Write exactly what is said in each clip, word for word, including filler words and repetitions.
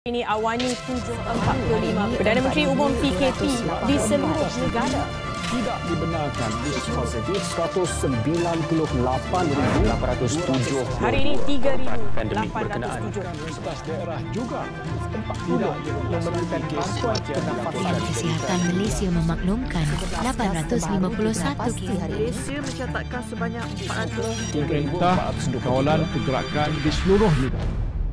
Ini Awani tujuh empat lima Perdana Menteri Umum P K P di seluruh negara. Tidak dibenarkan kes positif seratus sembilan puluh lapan ribu lapan ratus tujuh. Hari ini tiga ribu Pandemik lapan ratus berkenaan tujuh. Universitas daerah juga empat puluh memerlukan bantuan Dinas Kesihatan Malaysia memaklumkan lapan ratus lima puluh satu kes. Malaysia mencatatkan sebanyak empat ratus Pemerintah kawalan pergerakan di seluruh negara.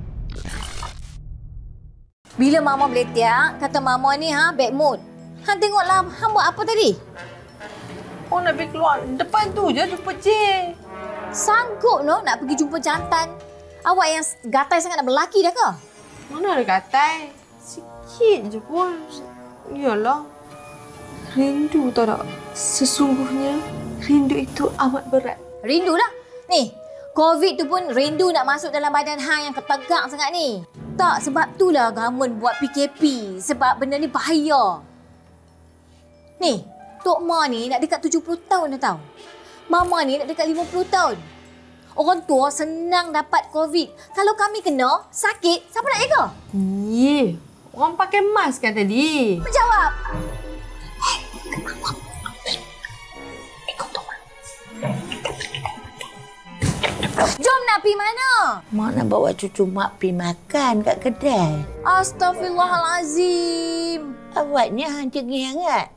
Bila Mama beletiak, kata Mama ni ha bad mood. Han tengoklah Han buat apa tadi? Oh, nak pergi keluar. Depan tu je jumpa Cik. Sanggup no nak pergi jumpa jantan. Awak yang gatai sangat nak berlaki dah ke? Mana ada gatai? Sikit je pun. Yalah. Rindu tahu tak? Sesungguhnya rindu itu amat berat. Rindu dah. Ni, COVID tu pun rindu nak masuk dalam badan hang yang ketegak sangat ni. Tak, sebab itulah government buat P K P. Sebab benda ni bahaya. Ni, Tok Ma ni nak dekat tujuh puluh tahun dah tahu. Mama ni nak dekat lima puluh tahun. Orang tua senang dapat COVID. Kalau kami kena, sakit, siapa nak jaga? Ye, orang pakai mask kan tadi? Menjawab. Jom nak pergi mana? Mak nak bawa cucu mak pergi makan kat kedai. Astaghfirullahalazim. Awaknya hang cengih sangat.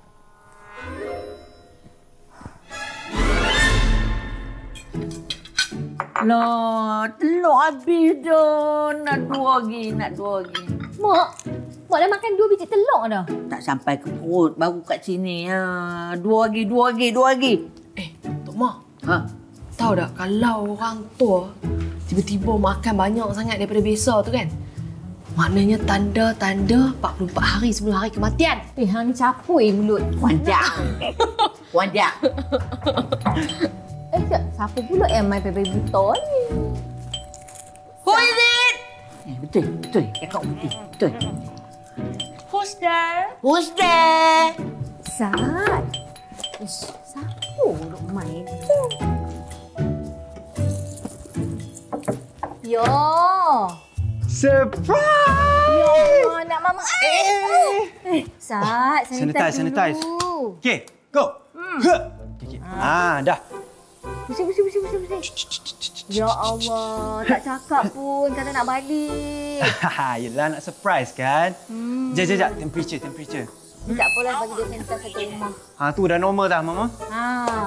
Lah, telur habis dah. Nak dua lagi, nak dua lagi. Mak, Mak dah makan dua biji telur dah. Tak sampai ke perut, baru kat sini. Ha. Dua lagi, dua lagi, dua lagi. Eh, Tok Mak. Ha? Tahu tak kalau orang tua tiba-tiba makan banyak sangat daripada biasa tu kan? Maknanya tanda-tanda empat puluh empat hari sebelum hari kematian. Eh, hang ni capui mulut. Wanjak. Wanjak. Eh, siapa pula yang main paper buta ni? Who is it? Eh, betul, betul. Cakap betul, betul. Who's there? Who's there? Sat. Ish, siapa duk main tu? Yo. Surprise! Yo, nak mama. Eh, eh Sat, Sanitize, sanitize sanitize. dulu. Okey, go. Hmm. Okay. Ah, dah. Bersih, bersih, bersih, bersih, bersih. Ya Allah, tak cakap pun kata nak balik. Haha, yelah nak surprise kan? Hmm. Jap, jap, jap. Temperature, temperature. Tak apalah bagi dia sanitize satu rumah. Ha, tu dah normal dah, Mama. Ha.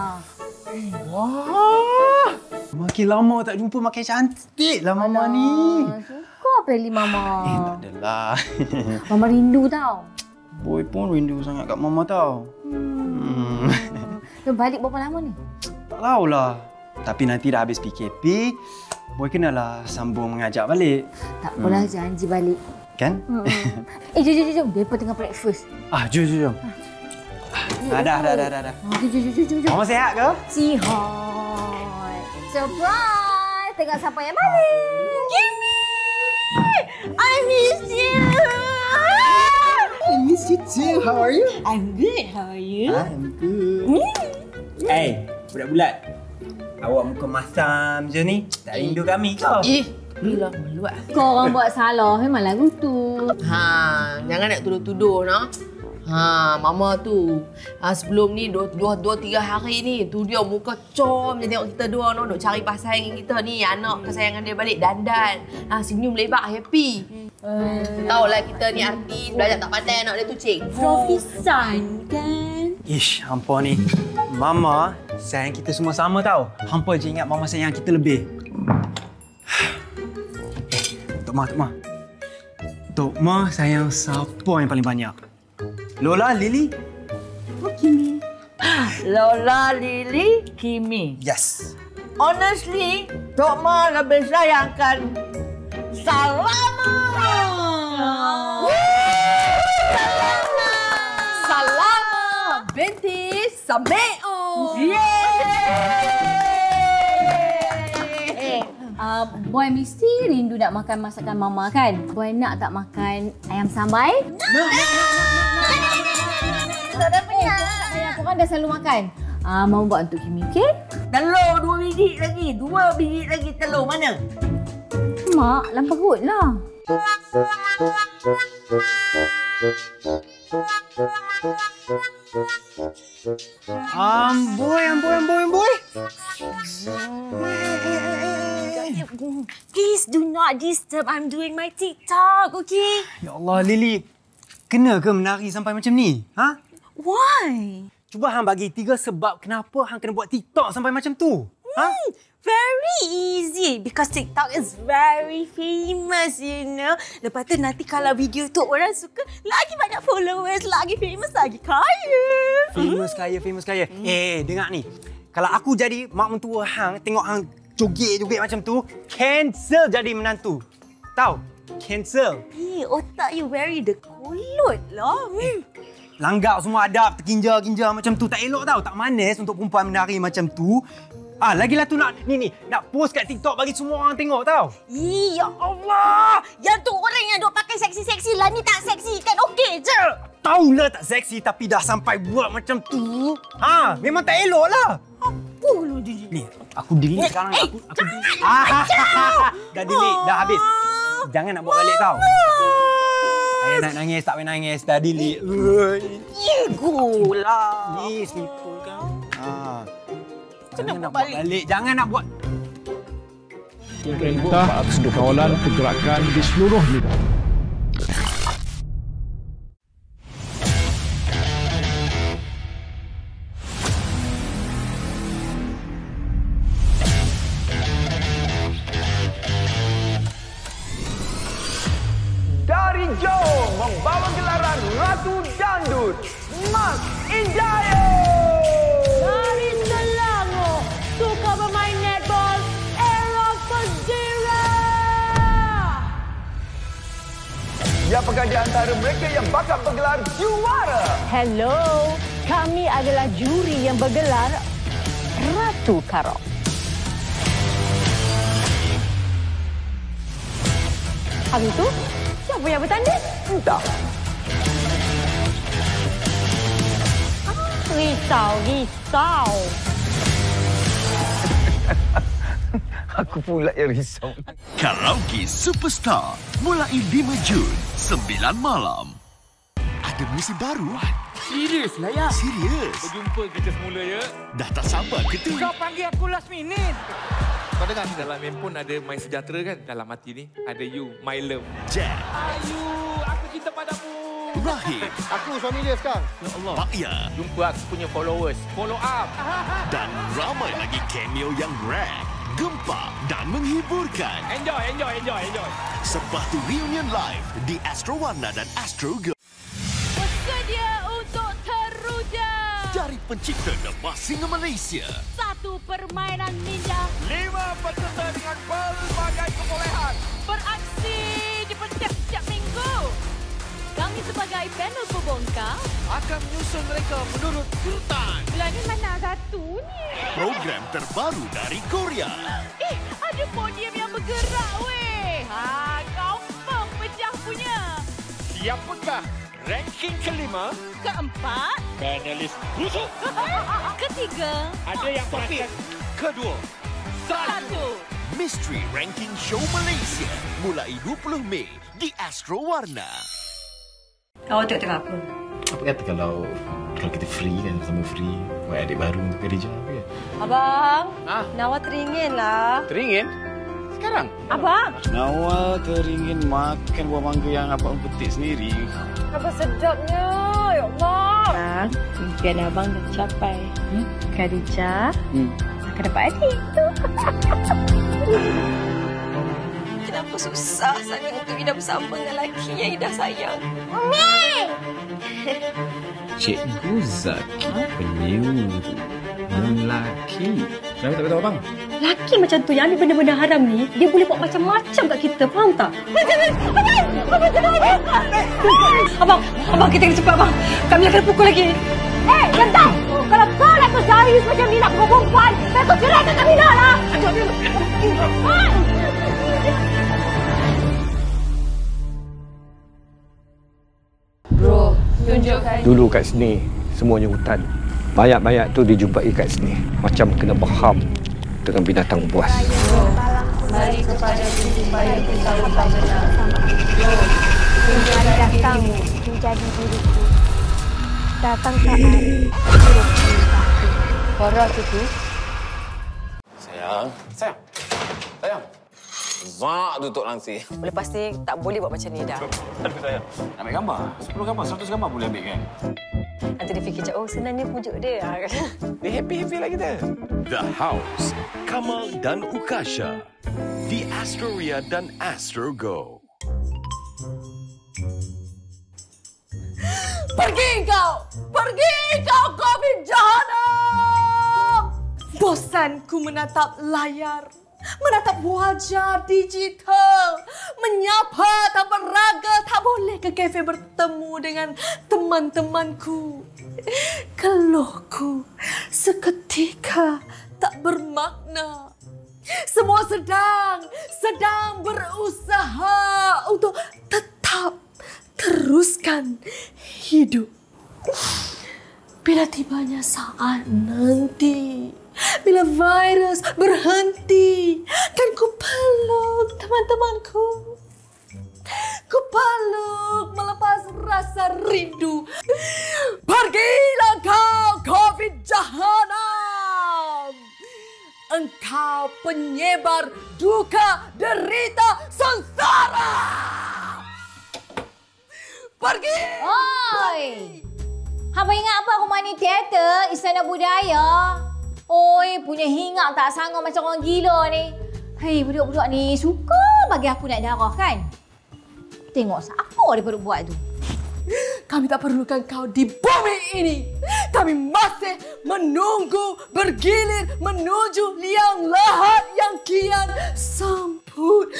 Wah! Makin lama tak jumpa makin cantik lah Mama ni. Suka pilih Mama. Eh, tak adalah. Mama rindu tau. Boy pun rindu sangat kat Mama tau. Hmm. Kau balik berapa lama ni? Tak tahulah. Tapi nanti dah habis P K P, Boy kenalah sambung mengajak balik. Tak apalah, hmm. janji balik. Kan? Hmm. eh, jom, jom, jom. Mereka tengah breakfast. Ah, jom, jom, jom. Ah, dah, dah, dah, dah, dah. Ah, jom, jom, jom, jom, jom. Mama sihat ke? Sihat. Surprise! Tengok siapa yang balik. Kimi! I miss you! I miss you too. How are you? I'm good. How are you? I'm good. Hey, budak-budak. Awak muka masam je ni. Tak rindu kami ke? Eh, bila meluat. Kau orang buat salah, memang lagu tu. Ha, jangan nak tuduh-tuduh nak. Ha, Mama tu. Ha, sebelum ni dua, dua, dua tiga hari ni tu dia muka com je tengok kita dua no, duk cari pasal dengan kita ni, anak kesayangan dia balik dandan. Ha, senyum lebar happy. Hmm. Tahulah kita ni artis, belajar tak pandai anak dia tu, Cik. Profisan kan? Ish, hampa ni. Mama sayang kita semua sama tau. Hampa je ingat Mama sayang kita lebih. Eh, Tok Ma, Tok Ma. Tok Ma sayang siapa yang paling banyak? Lola, Lily? Oh, Kimi. Lola, Lily, Kimi. Yes. Honestly, Tok Ma lebih sayangkan Salama. Salama! Salama binti Sameo. Eh, uh, Boy mesti rindu nak makan masakan Mama kan? Boy nak tak makan ayam sambal? Nak, nak, nak, nak, nak, nak. Eh, korang dah selalu makan. Ah, Mama buat untuk Kimi, okey? Telur dua biji lagi. Dua biji lagi telur mana? Mak, dalam perut lah. Amboi, amboi, amboi, amboi. Please do not disturb. I'm doing my TikTok, okay? Ya Allah, Lily. Kena ke menari sampai macam ni? Ha? Why? Cuba hang bagi tiga sebab kenapa hang kena buat TikTok sampai macam tu. Ha? Hmm, very easy because TikTok is very famous, you know. Lepas tu nanti kalau video tu orang suka, lagi banyak followers, lagi famous, lagi kaya. Famous kaya, famous kaya. Hmm. Eh, dengar ni. Kalau aku jadi mak mentua hang, tengok hang joget-joget macam tu, cancel jadi menantu. Tahu? Cancel. Eh, otak you very dekolot lah. Hmm. Langgak semua adab, terkinja-kinja macam tu. Tak elok tau. Tak manis untuk perempuan menari macam tu. Ah, lagilah tu nak ni ni nak post kat TikTok bagi semua orang tengok tau. Ih, ya Allah. Yang tu orang yang duk pakai seksi-seksi lah ni tak seksi kan? Okey je. Taulah tak seksi tapi dah sampai buat macam tu. Ha, memang tak elok lah. Apa lu dia? Ni, aku delete sekarang. Eh, aku aku delete. Ah, dah delete, dah habis. Jangan nak buat balik tau. Ayah nak nangis, tak payah nangis. Dah delete. Ego lah. Ni, slipper kau. Ha. Jangan nak buat balik. Jangan nak buat. Perintah kawalan pergerakan di seluruh negara. Dari Johor membawa gelaran Ratu Dangdut, Mas Indayo. Dari Selangor, suka bermain netball, Eros Fazira. Siapakah di antara mereka yang bakal bergelar juara? Hello, kami adalah juri yang bergelar Ratu Karok. Hari itu, siapa yang bertanding? Entah. Risau, risau. Aku pula yang risau. Karaoke Superstar mulai lima Jun, sembilan malam. Ada musim baru? Serius lah ya? Serius? Berjumpa kita semula ya. Dah tak sabar ke tu? Kau panggil aku last minute. Kau dengar dalam handphone ada My Sejahtera kan? Dalam hati ni ada you, my love. Jack. Ayu, aku cinta padamu. Rahim. Aku suami dia sekarang. Ya Allah. Pak Ya. Jumpa aku punya followers. Follow up. Dan ramai lagi cameo yang rare, gempak dan menghiburkan. Enjoy, enjoy, enjoy, enjoy. Sepatu reunion live di Astro Warna dan Astro Girl. Bersedia untuk teruja. Dari pencipta The Masked Singer Malaysia. Satu permainan ninja. Lima peserta dengan pelbagai kebolehan. Beraksi di setiap minggu. Kami sebagai panel pembongkar akan menyusun mereka menurut urutan. Bulan ni mana satu ni? Program terbaru dari Korea. Eh, ada podium yang bergerak weh. Ha, kau pun pecah punya. Siapakah ranking kelima? Keempat. Panelis busuk. Ketiga. Ada yang perasan. Kedua. Satu. Mystery Ranking Show Malaysia mulai dua puluh Mei di Astro Warna. Awak tengok-tengok apa? Apa kata kalau kalau kita free kan, sama free buat adik baru untuk kerja apa ya? Abang, ah. Nawa teringin lah. Teringin? Sekarang? Abang. Nawa teringin makan buah mangga yang abang petik sendiri. Apa sedapnya, ya Allah. Abang, impian abang dah capai. Hmm? Khadijah, hmm. akan dapat adik tu. Kenapa susah sangat untuk hidup bersama dengan lelaki yang Ida sayang? Cikgu Zaki penyuruh lelaki. Kenapa tak kata abang? Lelaki macam tu yang ambil benda-benda haram ni, dia boleh buat macam-macam kat kita, faham tak? Abang, abang kita kena cepat abang. Kami akan pukul lagi. Eh, jangan! Kalau kau nak berjari macam ni nak pukul perempuan, kau ceraikan kami dah lah! Bro, tunjukkan. Dulu kat sini, semuanya hutan. Mayat-mayat tu dijumpai kat sini. Macam kena baham dengan binatang buas. Mari kepada supaya kita tahu benar. Mari datang menjadi diriku. Datang saat hidupku satu. Korok itu. Sayang. Sayang. Sayang. Zak tutup langsir. Lepas ni tak boleh buat macam ni dah. Aduh sayang. Nak ambil gambar? sepuluh gambar, seratus gambar boleh ambil kan? Nanti dia fikir, oh senangnya pujuk dia. Dia happy-happy lah kita. The House, Kamal dan Ukasha. The Astroria dan Astro Go. Pergi kau! Pergi kau, COVID jahanam! Bosanku menatap layar. Menatap wajah digital. Menyapa tanpa raga. Tak boleh ke kafe bertemu dengan teman-temanku. Keluhku seketika tak bermakna. Semua sedang, sedang berusaha untuk tetap teruskan hidup. Bila tibanya saat nanti, bila virus berhenti, kan ku peluk teman-temanku. Ku peluk melepas rasa rindu. Pergilah kau, COVID jahanam! Engkau penyebar duka, derita, sengsara! Pergi! Oi! Hamba ingat apa rumah ni teater, istana budaya? Oi, punya hingat tak sanggup macam orang gila ni. Hei, budak-budak ni suka bagi aku naik darah kan? Tengok apa dia perlu buat tu. Kami tak perlukan kau di bumi ini. Kami masih menunggu bergilir menuju liang lahat yang kian semput.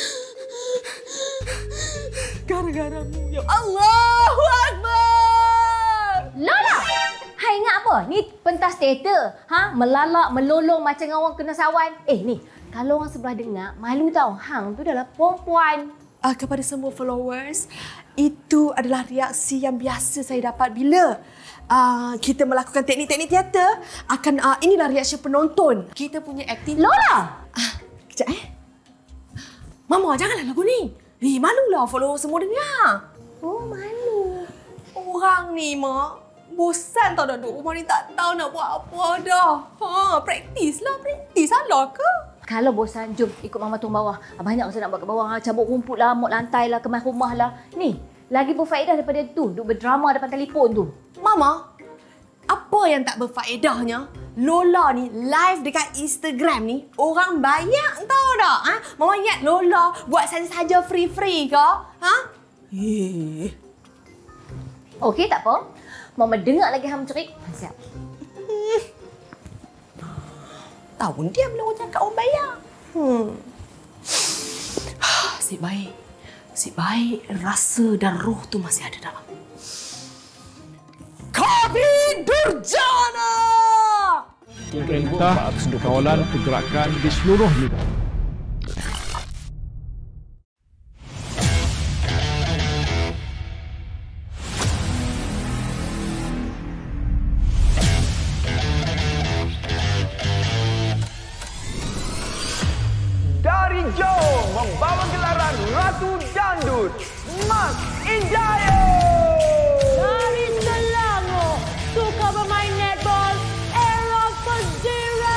Gara-garamu, ya Allahu Akbar! Lola! Hai, ingat apa? Ni pentas teater. Ha? Melalak, melolong macam orang kena sawan. Eh, ni. Kalau orang sebelah dengar, malu tau. Hang tu adalah perempuan. Uh, kepada semua followers, itu adalah reaksi yang biasa saya dapat bila uh, kita melakukan teknik-teknik teater. Akan uh, inilah reaksi penonton. Kita punya aktif. Lola! Uh, kejap eh. Mama, janganlah lagu ni. Eh, malulah follower semua dengar. Oh, malu. Orang ni, Mak. Bosan tau dah duduk rumah ni, tak tahu nak buat apa dah. Ha, praktis lah, praktis. Salah ke? Kalau bosan, jom ikut Mama turun bawah. Banyak masa nak buat kat bawah. Cabut rumput lah, mop lantai lah, kemas rumah lah. Ni, lagi berfaedah daripada tu. Duduk berdrama depan telefon tu. Mama, apa yang tak berfaedahnya? Lola ni live dekat Instagram ni, orang banyak tahu tak? Ha? Mama ingat Lola buat saja free-free ke? Ha? Eh. Okey, tak apa. Mama dengar lagi hang cerik. Siap. Tahu dia bila orang cakap orang bayar. Hmm. Asyik baik. Asyik baik. Rasa dan roh tu masih ada dalam. COVID Durjana! Perintah kawalan pergerakan di seluruh negara. Dari Johor membawa gelaran Ratu Dangdut, Mas Indayo. Dari Selangor, suka bermain netball, Era Fazira.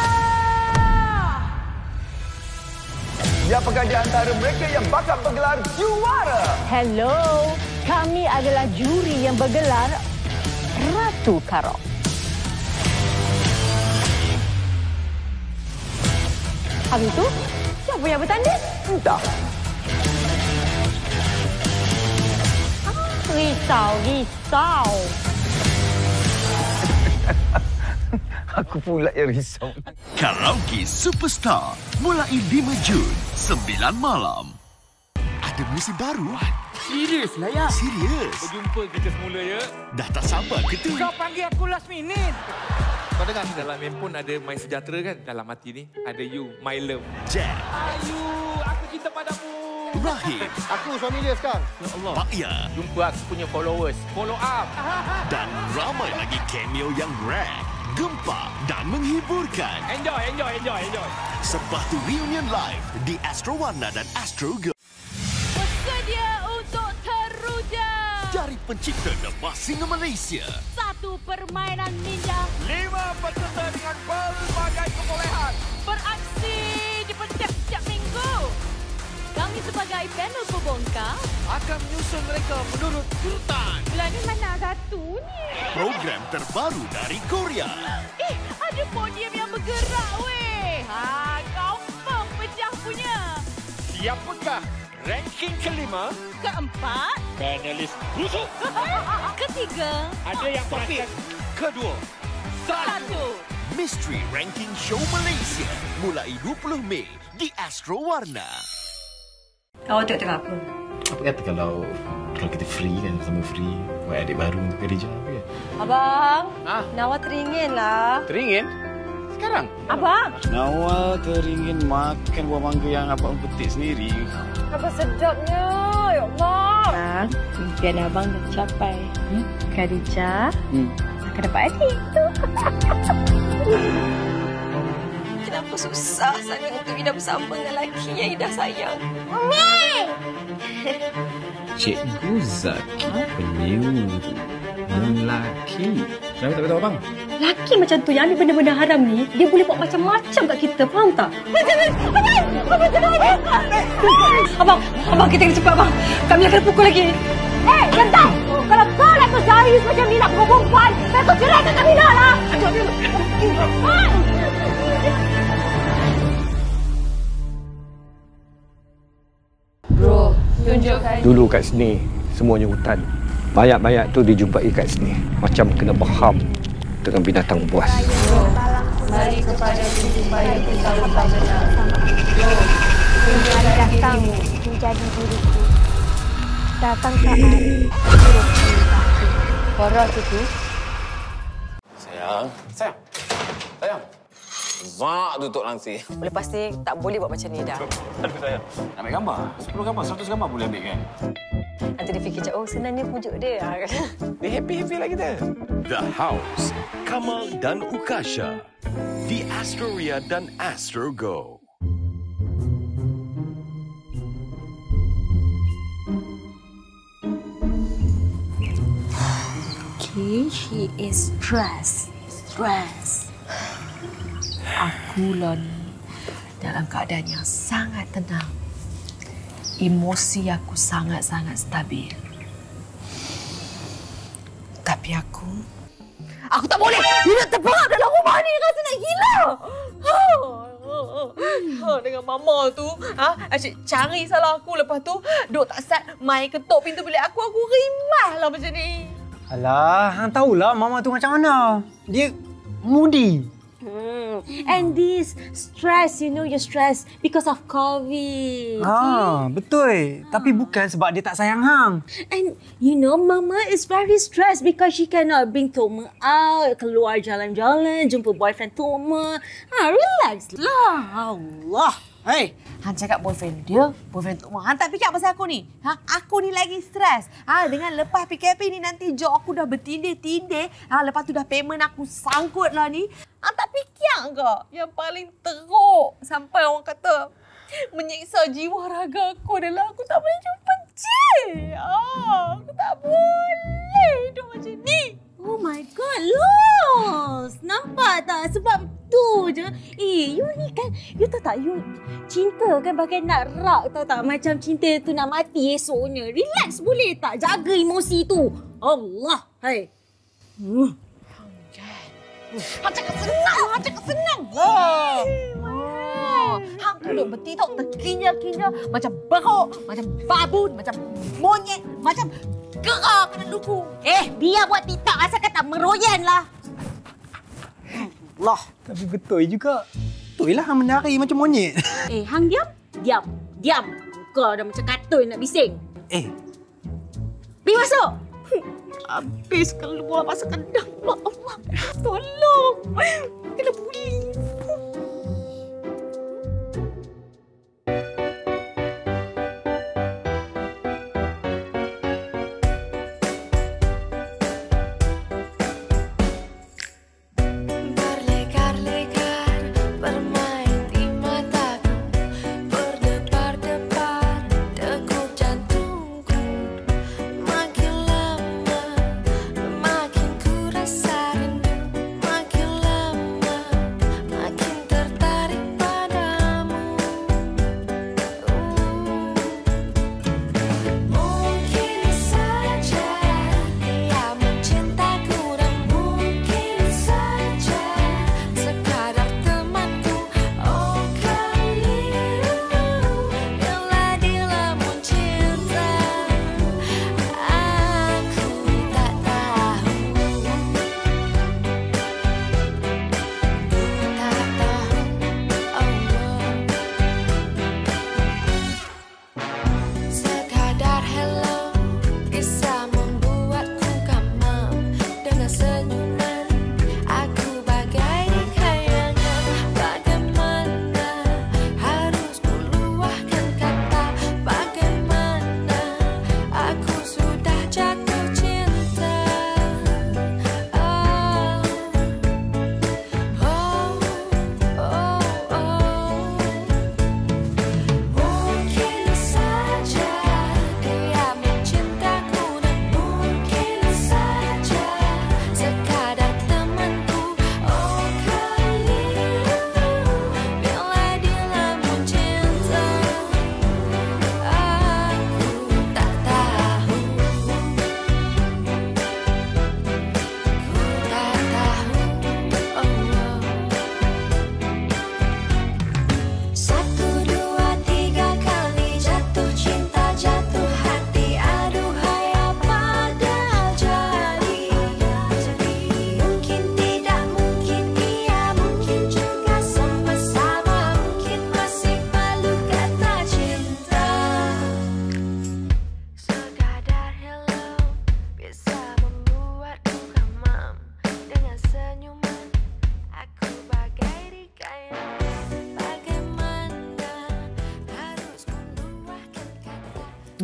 Siapakah di antara mereka yang bakal bergelar juara? Hello, kami adalah juri yang bergelar Ratu Karok. Habis itu, siapa yang bertanding? Entah. Ah, risau, risau. Aku pula yang risau. Karaoke Superstar mulai lima Jun, sembilan malam. Ada musim baru? Serius lah ya? Serius? Berjumpa kita semula ya. Dah tak sabar ke tu? Kau panggil aku last minute. Kau dengar dalam handphone ada My Sejahtera kan? Dalam hati ni ada you, my love. Jack. Ayu, aku cinta padamu. Rahim. Aku suami dia sekarang. Ya Allah. Pak Ya. Jumpa aku punya followers. Follow up. Dan ramai lagi cameo yang rare, gempak dan menghiburkan. Enjoy, enjoy, enjoy, enjoy. Sepatu reunion live di Astro Warna dan Astro Go. Bersedia untuk dari pencipta nama singa Malaysia. Satu permainan ninja. Lima peserta dengan pelbagai kebolehan. Beraksi di setiap minggu. Kami sebagai panel pembongkar akan menyusun mereka menurut urutan. Bulan ni mana satu ni? Program terbaru dari Korea. Eh, ada podium yang bergerak weh. Ha, confirm pecah punya. Siapakah ranking kelima? Keempat. Panelis busuk. Ketiga. Ada yang perasan. Kedua. Satu. Mystery Ranking Show Malaysia mulai dua puluh Mei di Astro Warna. Awak tengok tengok apa? Apa kata kalau kalau kita free kan, sama free buat adik baru untuk kerja apa kan? Abang, Ah, Nawa teringin lah. teringin? Sekarang? Abang, Nawa teringin makan buah mangga yang abang petik sendiri. apa sedapnya. Ya Allah. Bang, impian abang dah tercapai. Hmm? Khadijah Hmm. akan dapat adik. Kenapa susah sangat untuk Ida bersama dengan lelaki yang Ida sayang? Mami! Cikgu Zaki penyuruh lelaki. Kenapa tak beritahu abang? Lelaki macam tu yang ambil benda-benda haram ni, dia boleh buat macam-macam kat kita, faham tak? Abang, abang kita kena cepat abang. Kami akan pukul lagi. Eh, jangan. Kalau kau nak terjayus macam ni nak pukul perempuan, saya kau ceraikan Kamila lah. Bro, tunjukkan. Dulu kat sini, semuanya hutan. Mayat-mayat tu dijumpai kat sini. Macam kena berham dengan binatang buas. Mari kepada supaya kita dapat benar. Mari datang menjadi diriku. Datang saat Farah itu. Sayang. Sayang. Sayang. Zak tutup langsir. Lepas ni tak boleh buat macam ni dah. Aduh sayang. Nak ambil gambar? sepuluh gambar, seratus gambar boleh ambil kan? Nanti dia fikir macam, oh senang ni pujuk dia. Dia happy-happy lah kita. The House, Kamal dan Ukasha. Di Astroria dan Astro Go. Okay, she is stressed. Stress. Aku lah ni dalam keadaan yang sangat tenang. Emosi aku sangat-sangat stabil. Tapi aku... Aku tak boleh hidup terperap dalam rumah ni. Rasa nak gila. Ha, dengan mama tu, ha, asyik cari salah aku. Lepas tu, duk tak sat main ketuk pintu bilik aku. Aku rimah lah macam ni. Alah, hang tahulah mama tu macam mana. Dia moody. Hmm. And this stress, you know, you're stressed because of COVID. Ah, betul. Tapi bukan sebab dia tak sayang hang. And you know, Mama is very stressed because she cannot bring Toma out, keluar jalan-jalan, jumpa boyfriend Toma. Ah, relax lah. Allah. Hey, hang cakap boyfriend dia, boyfriend Tok Mak. Hang tak fikir pasal aku ni? Ha, aku ni lagi stres. Ha, dengan lepas P K P ni nanti job aku dah bertindih-tindih. Ha, lepas tu dah payment aku sangkut lah ni. Hang tak fikir ke? Yang paling teruk sampai orang kata menyiksa jiwa raga aku adalah aku tak boleh jumpa Cik. Ah, aku tak boleh hidup macam ni. Oh my God, Los! Nampak tak? Sebab tu je. Eh, you ni kan, you tahu tak, you cinta kan bagai nak rak, tahu tak? Macam cinta tu nak mati esoknya. Relax boleh tak? Jaga emosi tu. Allah, hai. Hmm. Hang cakap senang, hang cakap senang. Oh. Oh. Hang tu duk bertitok terkinyal-kinyal macam beruk, macam babun, macam monyet, macam gerak kena duku. Eh, biar buat TikTok asalkan tak meroyan lah. Allah. Tapi betul juga. Betul lah hang menari macam monyet. Eh, hang diam? Diam. Diam. Kau dah macam kartun nak bising. Eh. Pergi masuk. Habis keluar masa kendang. Allah. Tolong. Kena bully. Berdebar-debar degup jantungku, makin lama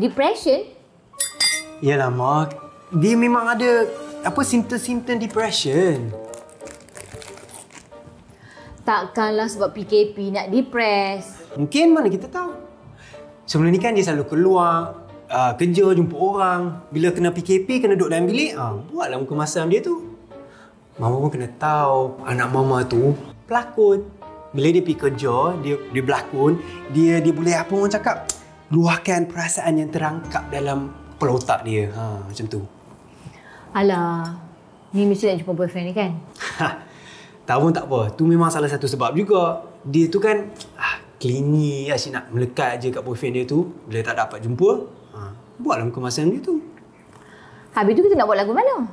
Depression? Yalah, Mak. Dia memang ada apa simptom-simptom depression. Takkanlah sebab P K P nak depres. Mungkin mana kita tahu. Sebelum ni kan dia selalu keluar, uh, kerja, jumpa orang. Bila kena P K P, kena duduk dalam bilik, uh, buatlah muka masam dia tu. Mama pun kena tahu, anak Mama tu pelakon. Bila dia pergi kerja, dia dia berlakon, dia dia boleh apa orang cakap, luahkan perasaan yang terangkap dalam kepala otak dia. Ha, macam tu. Alah, ni mesti nak jumpa boyfriend ni kan? Tak pun tak apa. Tu memang salah satu sebab juga. Dia tu kan ah, klinik, asyik nak melekat je kat boyfriend dia tu. Bila tak dapat jumpa, ha, buatlah muka masam dia tu. Habis tu kita nak buat lagu mana?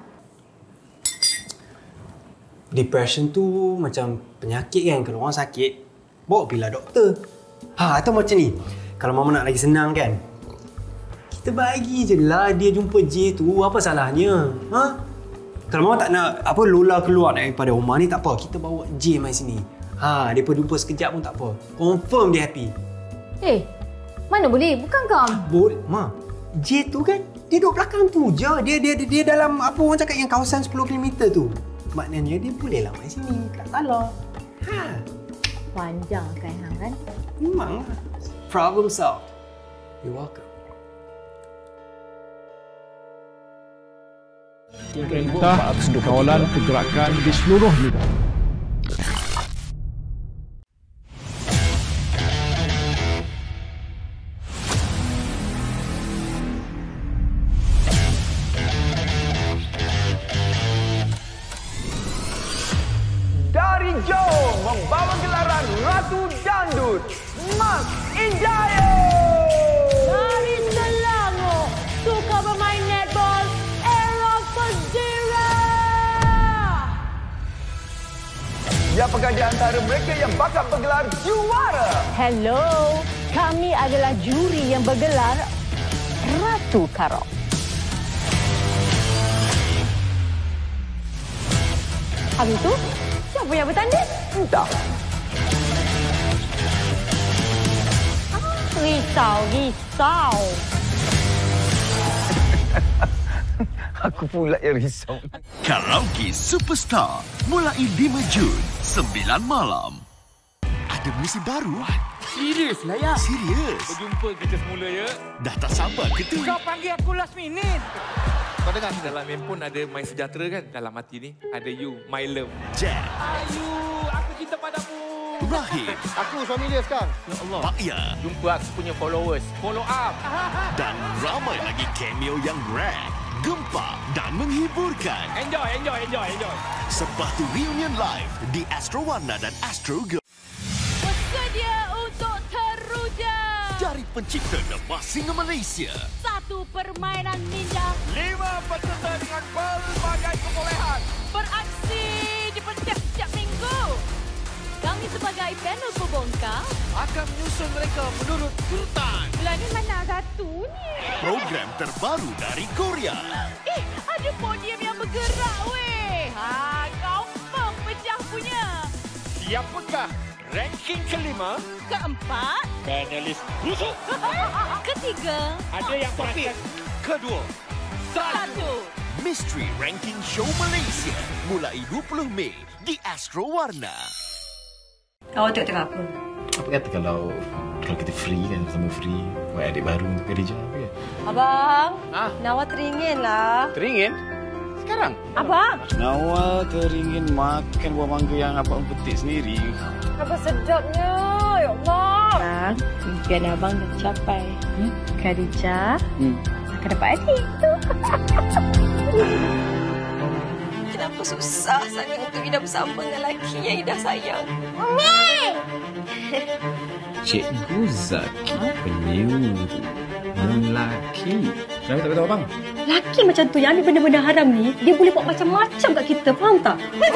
Depression tu macam penyakit kan. Kalau orang sakit, bawa pergilah doktor. Ha, atau macam ni. Kalau Mama nak lagi senang kan, kita bagi je lah dia jumpa J tu. Apa salahnya? Ha? Kalau Mama tak nak apa Lola keluar daripada rumah ni, tak apa. Kita bawa J mai sini. Ha, dia pun jumpa sekejap pun tak apa. Confirm dia happy. Eh, mana boleh? Bukan kau. Boleh. Ma, J tu kan, dia duduk belakang tu je. Dia dia dia, dia dalam apa orang cakap yang kawasan sepuluh kilometer tu. Maknanya dia boleh lah mai sini. Tak salah. Ha. Panjang kan hang kan? Memang lah. Problem solved. You're welcome. Perintah kawalan pergerakan di seluruh negara. Dari Johor membawa gelaran Ratu Dangdut, Mak Indayo. Dari Selangor, suka bermain netball, Eros Fazira. Siapakah di antara mereka yang bakal bergelar juara? Hello, kami adalah juri yang bergelar Ratu Karok. Habis tu, siapa yang bertanding? Entah. Risau, risau. Aku pula yang risau. Karaoke Superstar mulai lima Jun, sembilan malam. Ada musim baru? Serius lah ya? Serius? Berjumpa kita semula ya. Dah tak sabar ke tu? Kau panggil aku last minute. Kau dengar dalam handphone ada My Sejahtera kan? Dalam hati ni ada you, my love. Jack. Ayu, aku cinta padamu. Rahim. Aku suami dia sekarang. Ya Allah. Pak Ya. Jumpa aku punya followers. Follow up. Dan ramai lagi cameo yang rare, gempak dan menghiburkan. Enjoy, enjoy, enjoy, enjoy. Sepatu reunion live di Astro Warna dan Astro Girl. Bersedia untuk teruja. Dari pencipta Lepas Singa Malaysia. Satu permainan ninja. Lima peserta dengan pelbagai kebolehan. Beraksi di setiap minggu. Kami sebagai panel pembongkar akan menyusun mereka menurut urutan. Bulan ni mana satu ni? Program terbaru dari Korea. Eh, ada podium yang bergerak weh. Ha, kau pun pecah punya. Siapakah ranking kelima? Keempat. Panelis busuk. Ketiga. Ada yang perasan. Kedua. Satu. Mystery Ranking Show Malaysia mulai dua puluh Mei di Astro Warna. Awak tengok-tengok apa? Apa kata kalau kalau kita free kan, sama free buat adik baru untuk Khadijah ke? Abang, ah. Nawa teringin lah. Teringin? Sekarang? Abang. Nawa teringin makan buah mangga yang abang petik sendiri. Apa sedapnya, ya Allah. Abang, impian abang dah capai. Hmm? Khadijah hmm. akan dapat adik tu. Kenapa susah sangat untuk hidup bersama dengan lelaki yang Ida sayang? Mami! Cikgu Zaki penyuruh lelaki. Kenapa tak kata abang? Lelaki macam tu yang ambil benda-benda haram ni, dia boleh buat macam-macam kat kita, faham tak?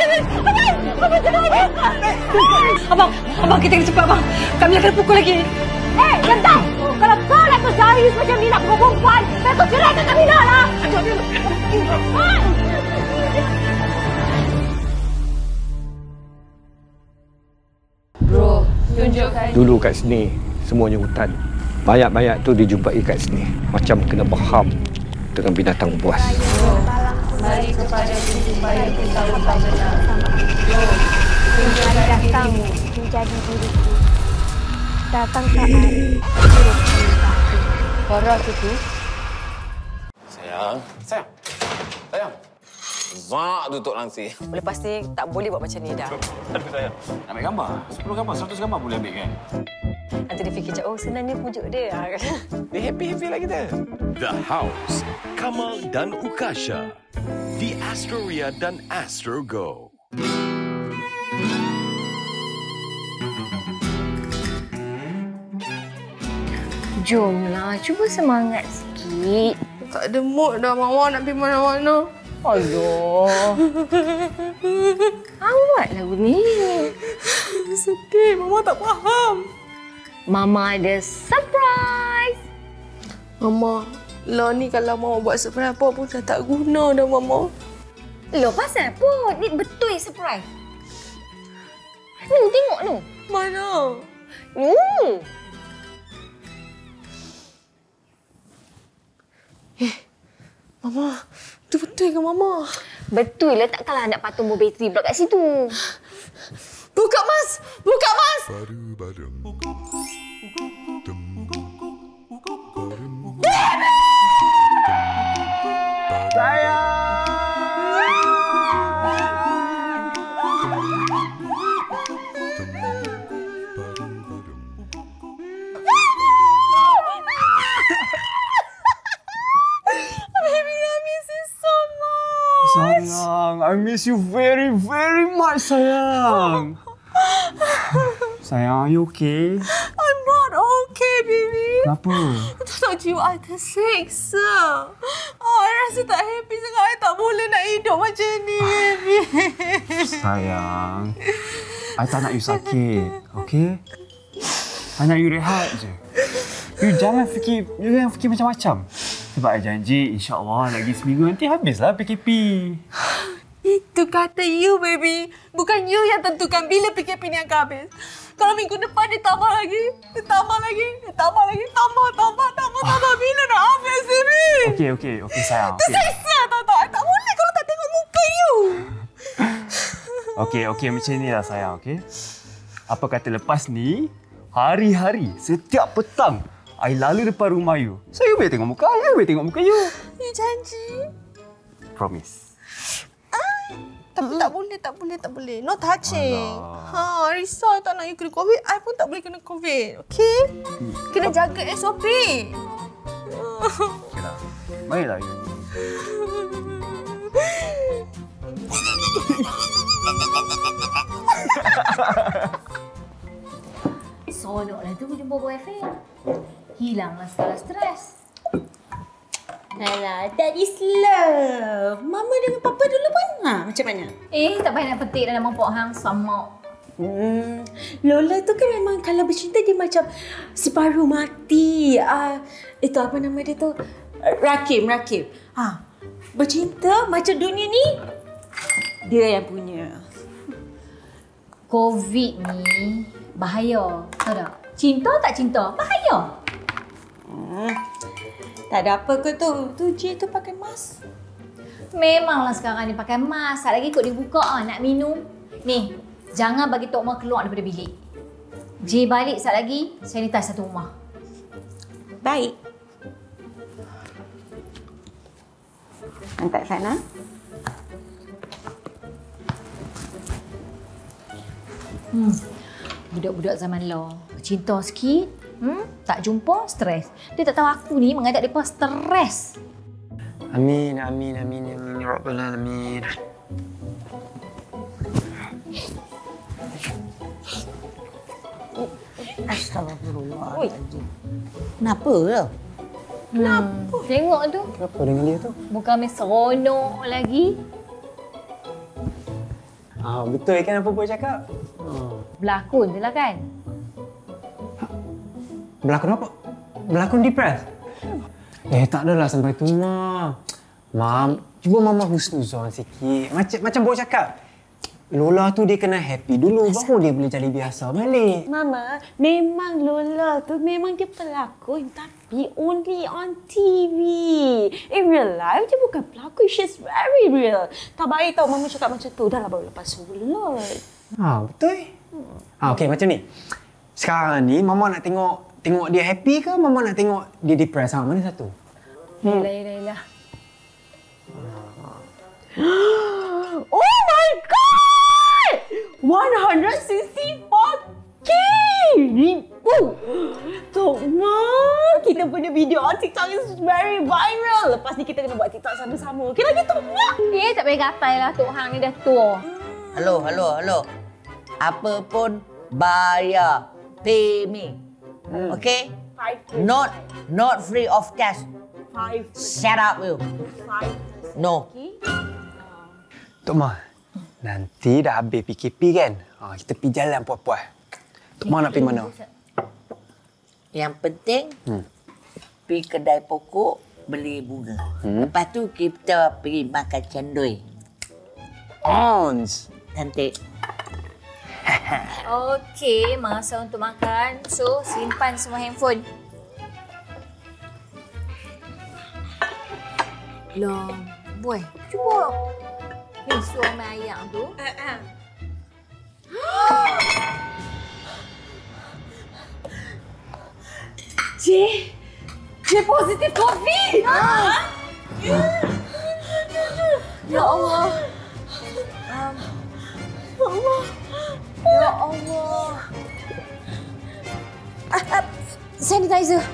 Abang, abang kita kena cepat abang. Kami akan pukul lagi. Eh, jangan! Kalau kau nak terjari macam ni nak pukul perempuan, kau ceraikan kami dah lah! Dulu kat sini semuanya hutan. Mayat-mayat tu dijumpai kat sini. Macam kena faham dengan binatang buas. Mari kepada supaya kita tahu benar. Menjadi datang menjadi diriku. Datang saat hidup cintaku. Para itu. Sayang. Sayang. Sayang. Zak tutup langsir. Lepas ni tak boleh buat macam ni dah. Aduh sayang. Nak ambil gambar? sepuluh gambar, seratus gambar boleh ambil kan? Nanti dia fikir, oh senangnya pujuk dia. Dia happy-happy lah kita. The House, Kamal dan Ukasha. The Astroria dan Astrogo. Jomlah, cuba semangat sikit. Tak ada mood dah Mama nak pergi mana-mana. Aduh. Awak lagu ni. Sedih, Mama tak faham. Mama ada surprise. Mama, lah ni kalau Mama buat surprise apa pun dah tak guna dah Mama. Loh, pasal apa? Ni betul surprise. Ni tengok tu. Mana? Ni. Eh, Mama, itu betul ke Mama? Betul lah, takkanlah nak patung bateri pula kat situ. Buka Mas! Buka Mas! Sayang, I miss you very, very much, sayang. Sayang, are you okay? I'm not okay, baby. Kenapa? Itu tak jiwa I terseksa. Oh, I rasa tak happy sangat. I tak boleh nak hidup macam ni, baby. Sayang, I tak nak you sakit, okay? I nak you rehat je. You jangan fikir, you jangan fikir macam-macam. Sebab I janji, insyaAllah lagi seminggu nanti habislah P K P. Itu kata you, baby. Bukan you yang tentukan bila P K P ni akan habis. Kalau minggu depan dia tambah lagi, dia tambah lagi, dia tambah lagi, tambah, tambah, tambah, tambah. Bila nak habis, baby? Okey, okey, okey sayang. Terseksa, tak tak. I tak boleh kalau tak tengok muka you. Okey, okey macam ni lah sayang, okey? Apa kata lepas ni, hari-hari, setiap petang, I lalu depan rumah you. So, you boleh tengok muka I, you boleh tengok muka you. You janji? Promise. Tapi tak boleh, tak boleh, tak boleh. No touching. Ha, risau tak nak you kena COVID. I pun tak boleh kena COVID. Okey? Kena jaga S O P. Okeylah. Baiklah you. Sonoklah tu jumpa boyfriend. Hilanglah segala stres. Alah, that is love. Mama dengan Papa dulu pun ha, macam mana? Eh, tak payah nak petik dalam mangkuk hang sama. Hmm, Lola tu kan memang kalau bercinta dia macam separuh mati. Ah, uh, itu apa nama dia tu? Rakim, Rakim. Ha, bercinta macam dunia ni dia yang punya. Covid ni bahaya, tahu tak? Cinta tak cinta, bahaya. Hmm. Tak ada apa ke tu? Tu J tu pakai mask. Memanglah sekarang ni pakai mask. Sat lagi kot dia buka ah, nak minum. Ni, jangan bagi Tok Ma keluar daripada bilik. J balik sat lagi, sanitize satu rumah. Baik. Hantar sana. Hmm. Budak-budak zaman law. Cinta sikit, hmm? tak jumpa, stres. Dia tak tahu aku ni mengadap mereka stres. Amin, amin, amin, amin, ya Rabbal Alamin. Astagfirullahaladzim. Kenapa lah? Kenapa? Hmm. Tengok tu. Kenapa dengan dia tu? Bukan main seronok lagi. Ah, betul kan apa buat cakap? Hmm. Berlakon je lah kan? Berlakon apa? Berlakon depres? Eh, tak adalah sampai tu, Ma. Mam, cuba Mama husnuzon sikit. Macam macam buat cakap. Lola tu dia kena happy dulu baru dia boleh jadi biasa balik. Mama, memang Lola tu memang dia pelakon tapi only on T V. In real life dia bukan pelakon, she's very real. Tak baik tau Mama cakap macam tu. Dah lah baru lepas Lola. Ha, betul. Hmm. Ha, okey macam ni. Sekarang ni Mama nak tengok tengok dia happy ke Mama nak tengok dia depressed? Ha, mana satu? Yelah, yelah, yelah. Oh my god! one hundred sixty-four K! Ribu! Tok Ma, kita punya video on TikTok is very viral. Lepas ni kita kena buat TikTok sama-sama. Okey lagi Tok Ma? Eh, tak payah gatai lah Tok Hang ni dah tua. Halo, halo, halo. Apa pun bayar. Pay me. Hmm. Okay? Not not free of cash. Five. Shut up you. Five. No. Tok Ma, nanti dah habis P K P kan? Ha, kita pergi jalan puas-puas. Tok Ma nak pergi mana? Yang penting, hmm. pergi kedai pokok, beli bunga. Hmm. Lepas tu kita pergi makan cendol. Ons. Cantik. Okey, masa untuk makan. So, simpan semua handphone. Loh, boy, cuba. Ni suami ayam tu. Uh-uh. J, J positif COVID. Ha? Ya Allah. Um, ya Allah. Ya Allah. Ah, ah, sanitizer.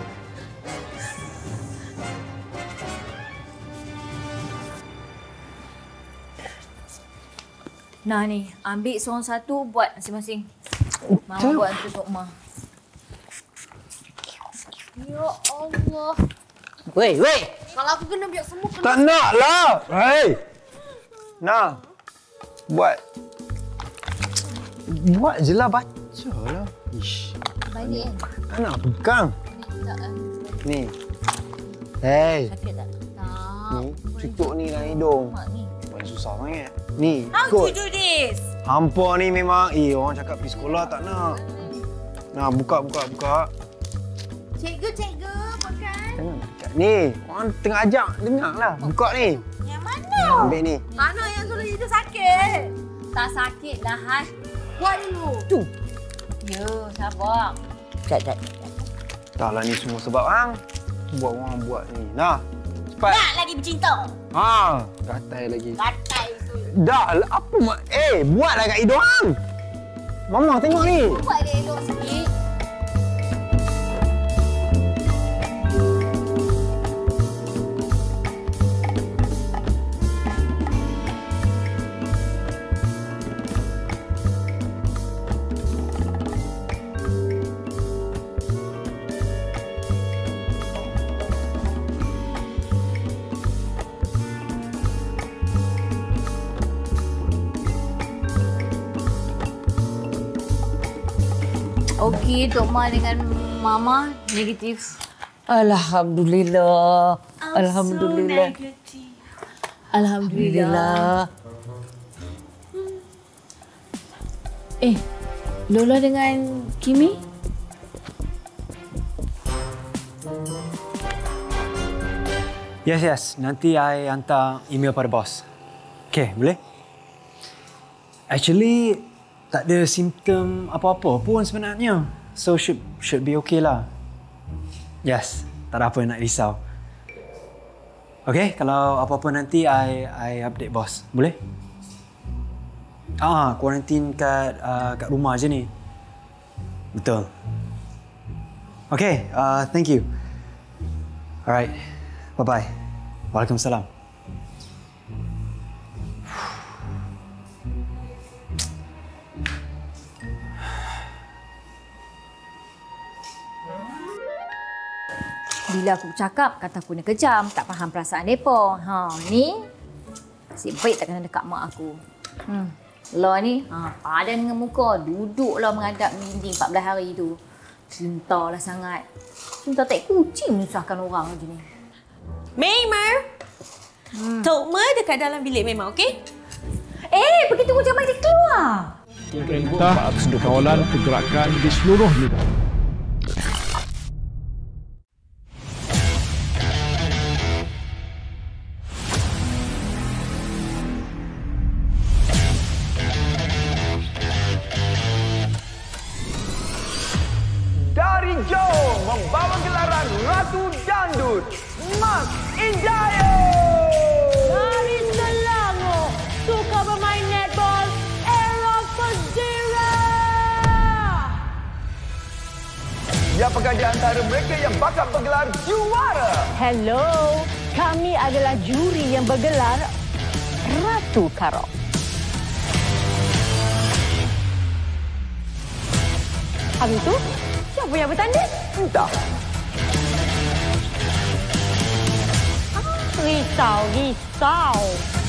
Nah ni, ambil seorang satu buat masing-masing. Mama buat untuk Tok Ma. Ya Allah. Weh, weh. Kalau aku kena biar semua kena. Tak nak lah. Hei. Nah. Buat. Buat je lah, baca lah. Ish. Balik kan? Tak nak pegang. Tak kan? Ni. Hei. Sakit tak? Tak. Ni, cucuk ni dalam hidung. Mak ni. Bukan susah sangat. Ni, How ikut. to do this? Hampa ni memang, eh orang cakap pergi sekolah tak nak. Nah, buka, buka, buka. Cikgu, cikgu, makan. Jangan dekat ni. Orang tengah ajak, dengar lah. Buka ni. Yang mana? Ambil ni. Mana yang suruh itu sakit? Tak sakit lah, Han. Buat dulu. Tu. Ya, sabar. Jat, jat. Dah lah ni semua sebab hang. Buat orang buat ni. Nah, cepat. Nak lagi bercinta. Ha, gatai lagi. Gatai tu. Dah lah, apa mak? Eh, buatlah kat hidung hang. Mama tengok ni. Buat dia elok sikit. Okey, Tok Ma dengan Mama negatif. Alhamdulillah. I'm Alhamdulillah. So negative. Alhamdulillah. Eh, Lola dengan Kimi? Yes, yes. Nanti I hantar email pada bos. Okay, boleh? Actually, tak ada simptom apa-apa pun sebenarnya. So, should should be okay lah. Yes, tak ada apa nak risau. Okay, kalau apa-apa nanti I I update bos. Boleh? Ah, quarantine kat uh, kat rumah je ni. Betul. Okay, uh, thank you. Alright, bye-bye. Waalaikumsalam. Bila aku cakap, kata aku ni kejam, tak faham perasaan mereka. Ha, ni nasib baik tak kena dekat mak aku. Hmm. Lo ni, ha, padan dengan muka, duduklah menghadap dinding empat belas hari tu. Cintalah sangat. Cinta tak kucing menyusahkan orang macam ni. Memang. Hmm. Tok Ma dekat dalam bilik memang, okey? Eh, pergi tunggu jam dia keluar. Perintah kawalan pergerakan di seluruh negara. Dari Johor membawa gelaran Ratu Dangdut, Mak Indayo. Dari Selangor, suka bermain netball, Era Fazira. Siapakah di antara mereka yang bakal bergelar juara? Hello, kami adalah juri yang bergelar Ratu Karok. Habis itu, siapa yang bertanding? Entah. Risau, risau.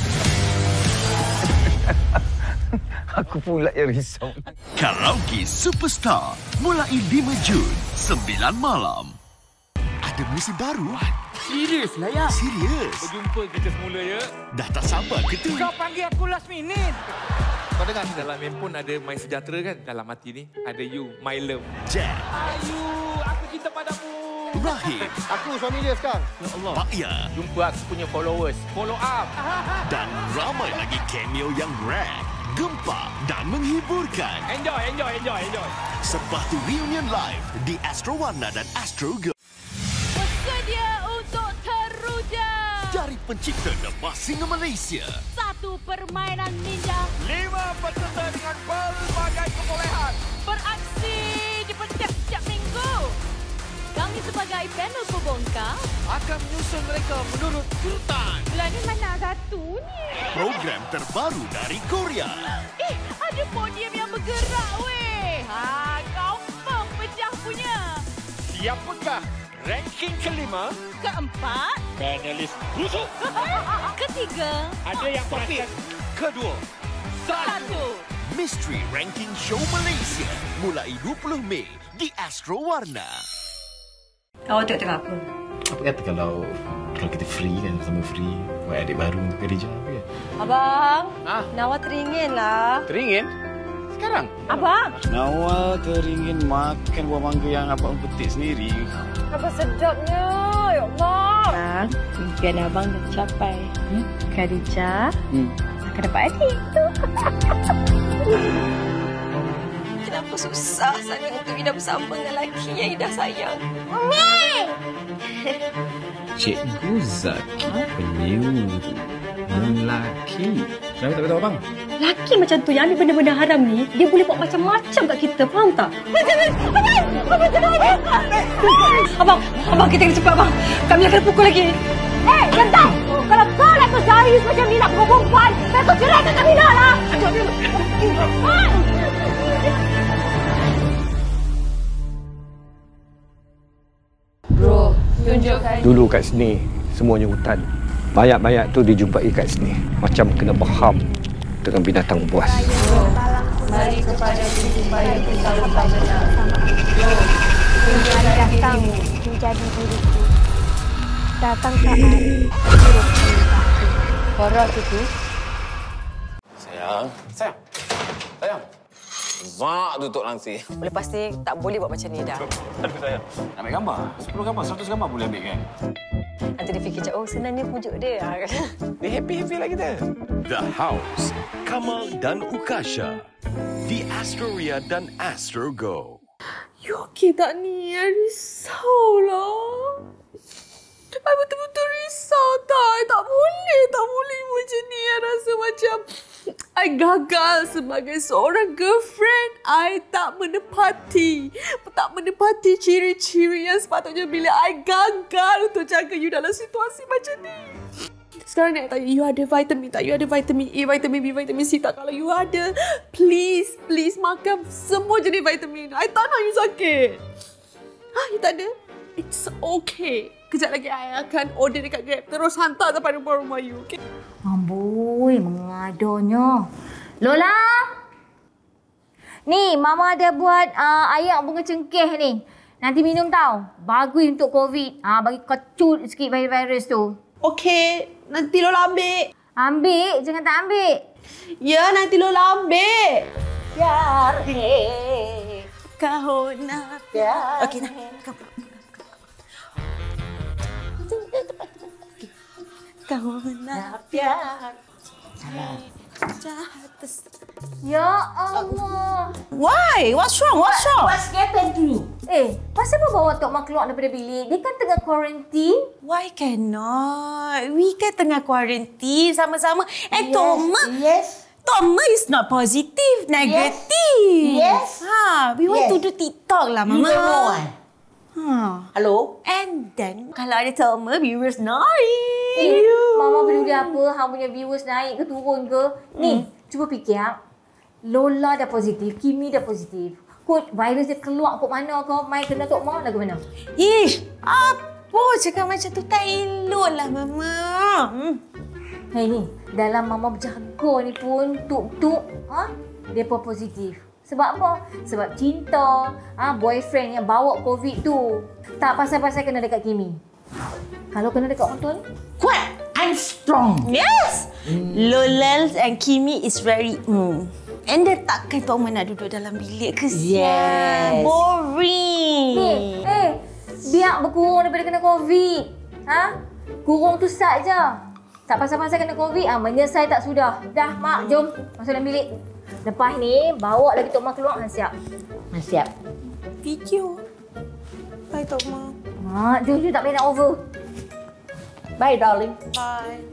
Aku pula yang risau. Karaoke Superstar mulai lima Jun, sembilan malam. Ada musim baru? Serius lah ya? Serius? Berjumpa kita semula ya. Dah tak sabar ke tu? Kau panggil aku last minute. Kau dengar dalam handphone ada My Sejahtera kan? Dalam hati ni ada you, my love. Jack. Ayu, aku cinta padamu. Rahim. Aku suami dia sekarang. Ya Allah. Pak Ya. Jumpa aku punya followers. Follow up. Dan ramai lagi cameo yang rare, gempak dan menghiburkan. Enjoy, enjoy, enjoy, enjoy. Sepatu reunion live di Astro Warna dan Astro Go. Bersedia untuk teruja. Dari pencipta Lepas Singa Malaysia. Satu permainan ninja. Lima peserta dengan pelbagai kebolehan. Beraksi di setiap minggu. Kami sebagai panel pembongkar akan menyusun mereka menurut urutan. Bulan ni mana satu ni? Program terbaru dari Korea. Eh, ada podium yang bergerak weh. Ha, kau pecah punya. Siapakah ranking kelima? Keempat. Panelis busuk. Ketiga. Ada yang perasan. Kedua. Satu. Mystery Ranking Show Malaysia mulai dua puluh Mei di Astro Warna. Awak tengok tengok apa? Apa kata kalau kalau kita free kan, sama free buat adik baru untuk kerja apa ya? Abang, Ah. Nawa teringin lah. Teringin? Sekarang? Abang. Nawa teringin makan buah mangga yang abang petik sendiri. Apa sedapnya, ya Allah. Abang, impian abang dah tercapai. Hmm? Khadijah Hmm. akan dapat adik tu. Kenapa susah sangat untuk Ida bersama dengan lelaki yang Ida sayang? Cikgu Zaki penyuru lelaki. Kenapa tak kata abang? Lelaki macam tu yang ambil benda-benda haram ni, dia boleh buat macam-macam kat kita, faham tak? Abang, abang kita kena cepat bang. Kami akan pukul lagi. Eh, jangan. Kalau kau nak serius macam ni nak pukul perempuan, kau ceraikan kami dah lah. Bro, tunjukkan. Dulu kat sini, semuanya hutan. Mayat-mayat tu dijumpai kat sini. Macam kena baham dengan binatang buas. Mari kepada pintu bayu kita lepas benar. Tunjukkan datang menjadi diriku. Datang saat huruf cintaku. Korok tu. Sayang. Sayang. Sayang. Zak tutup langsir. Lepas ni tak boleh buat macam ni dah. Aduh sayang. Nak ambil gambar? sepuluh gambar, seratus gambar boleh ambil kan? Nanti dia fikir macam, oh senangnya pujuk dia. Dia happy-happy lah kita. The House, Kamal dan Ukasha di Astroria dan Astro Go. You okey tak ni? I risau lah. I betul-betul risau tak? I tak boleh, tak boleh macam ni. I rasa macam I gagal sebagai seorang girlfriend. I tak menepati. Tak menepati ciri-ciri yang sepatutnya bila I gagal untuk jaga you dalam situasi macam ni. Sekarang nak tanya, you ada vitamin tak? You ada vitamin A, vitamin B, vitamin C tak? Kalau you ada, please, please makan semua jenis vitamin. I tak nak you sakit. Ha, you tak ada? It's okay. Kejap lagi I akan order dekat Grab. Terus hantar sampai rumah-rumah you, okay? Amboi, mengadonya. Lola! Ni, Mama ada buat uh, air bunga cengkeh ni. Nanti minum tau. Bagus untuk COVID. Ah, bagi kecut sikit virus-virus tu. Okey, nanti Lola ambil. Ambil, jangan tak ambil. Ya, nanti Lola ambil. Pyar hai, kaho na pyar. Okey, nah. Kaho na pyar. Ya Allah. Why? What's wrong? What's wrong? What's happened to you? Eh, pasal apa bawa Tok Mak keluar daripada bilik? Dia kan tengah quarantine. Why cannot? We kan tengah quarantine sama-sama. And Yes, Tok Mak, yes. Tok Mak is not positive, negative. Yes. Ha, we want Yes. to do TikTok lah, Mama. You don't know why? Ha. Hello? And then, kalau ada Tok Mak, viewers naik. Eh, Mama peduli apa? Hang punya viewers naik ke turun ke? Ni, Hmm. cuba fikir. Ha? Lola dah positif, Kimi dah positif. Kot virus dia keluar kot mana kau? Mai kena Tok Mak lagu mana? Ish, apa cakap macam tu tak elok lah, Mama. Hmm. Hei ni, dalam Mama berjaga ni pun, tuk-tuk, ha? Dia pun positif. Sebab apa? Sebab cinta, ha? Boyfriend yang bawa COVID tu. Tak pasal-pasal kena dekat Kimi. Kalau kena dekat orang tua ni? Kuat! I'm strong! Yes! Mm. Lola and Kimi is very... Mm. And dia takkan Tok Mak nak duduk dalam bilik. Kesian. Yes. Boring. Eh, eh, biar berkurung daripada kena COVID. Ha? Kurung tu start je. Tak pasal-pasal kena COVID, ah menyesal tak sudah. Dah, Mak, jom masuk dalam bilik. Lepas ni, bawa lagi Tok Mak keluar, Han siap. Han siap. Video. Bye, Tok Mak. Mak, jom jom tak boleh nak over. Bye, darling. Bye.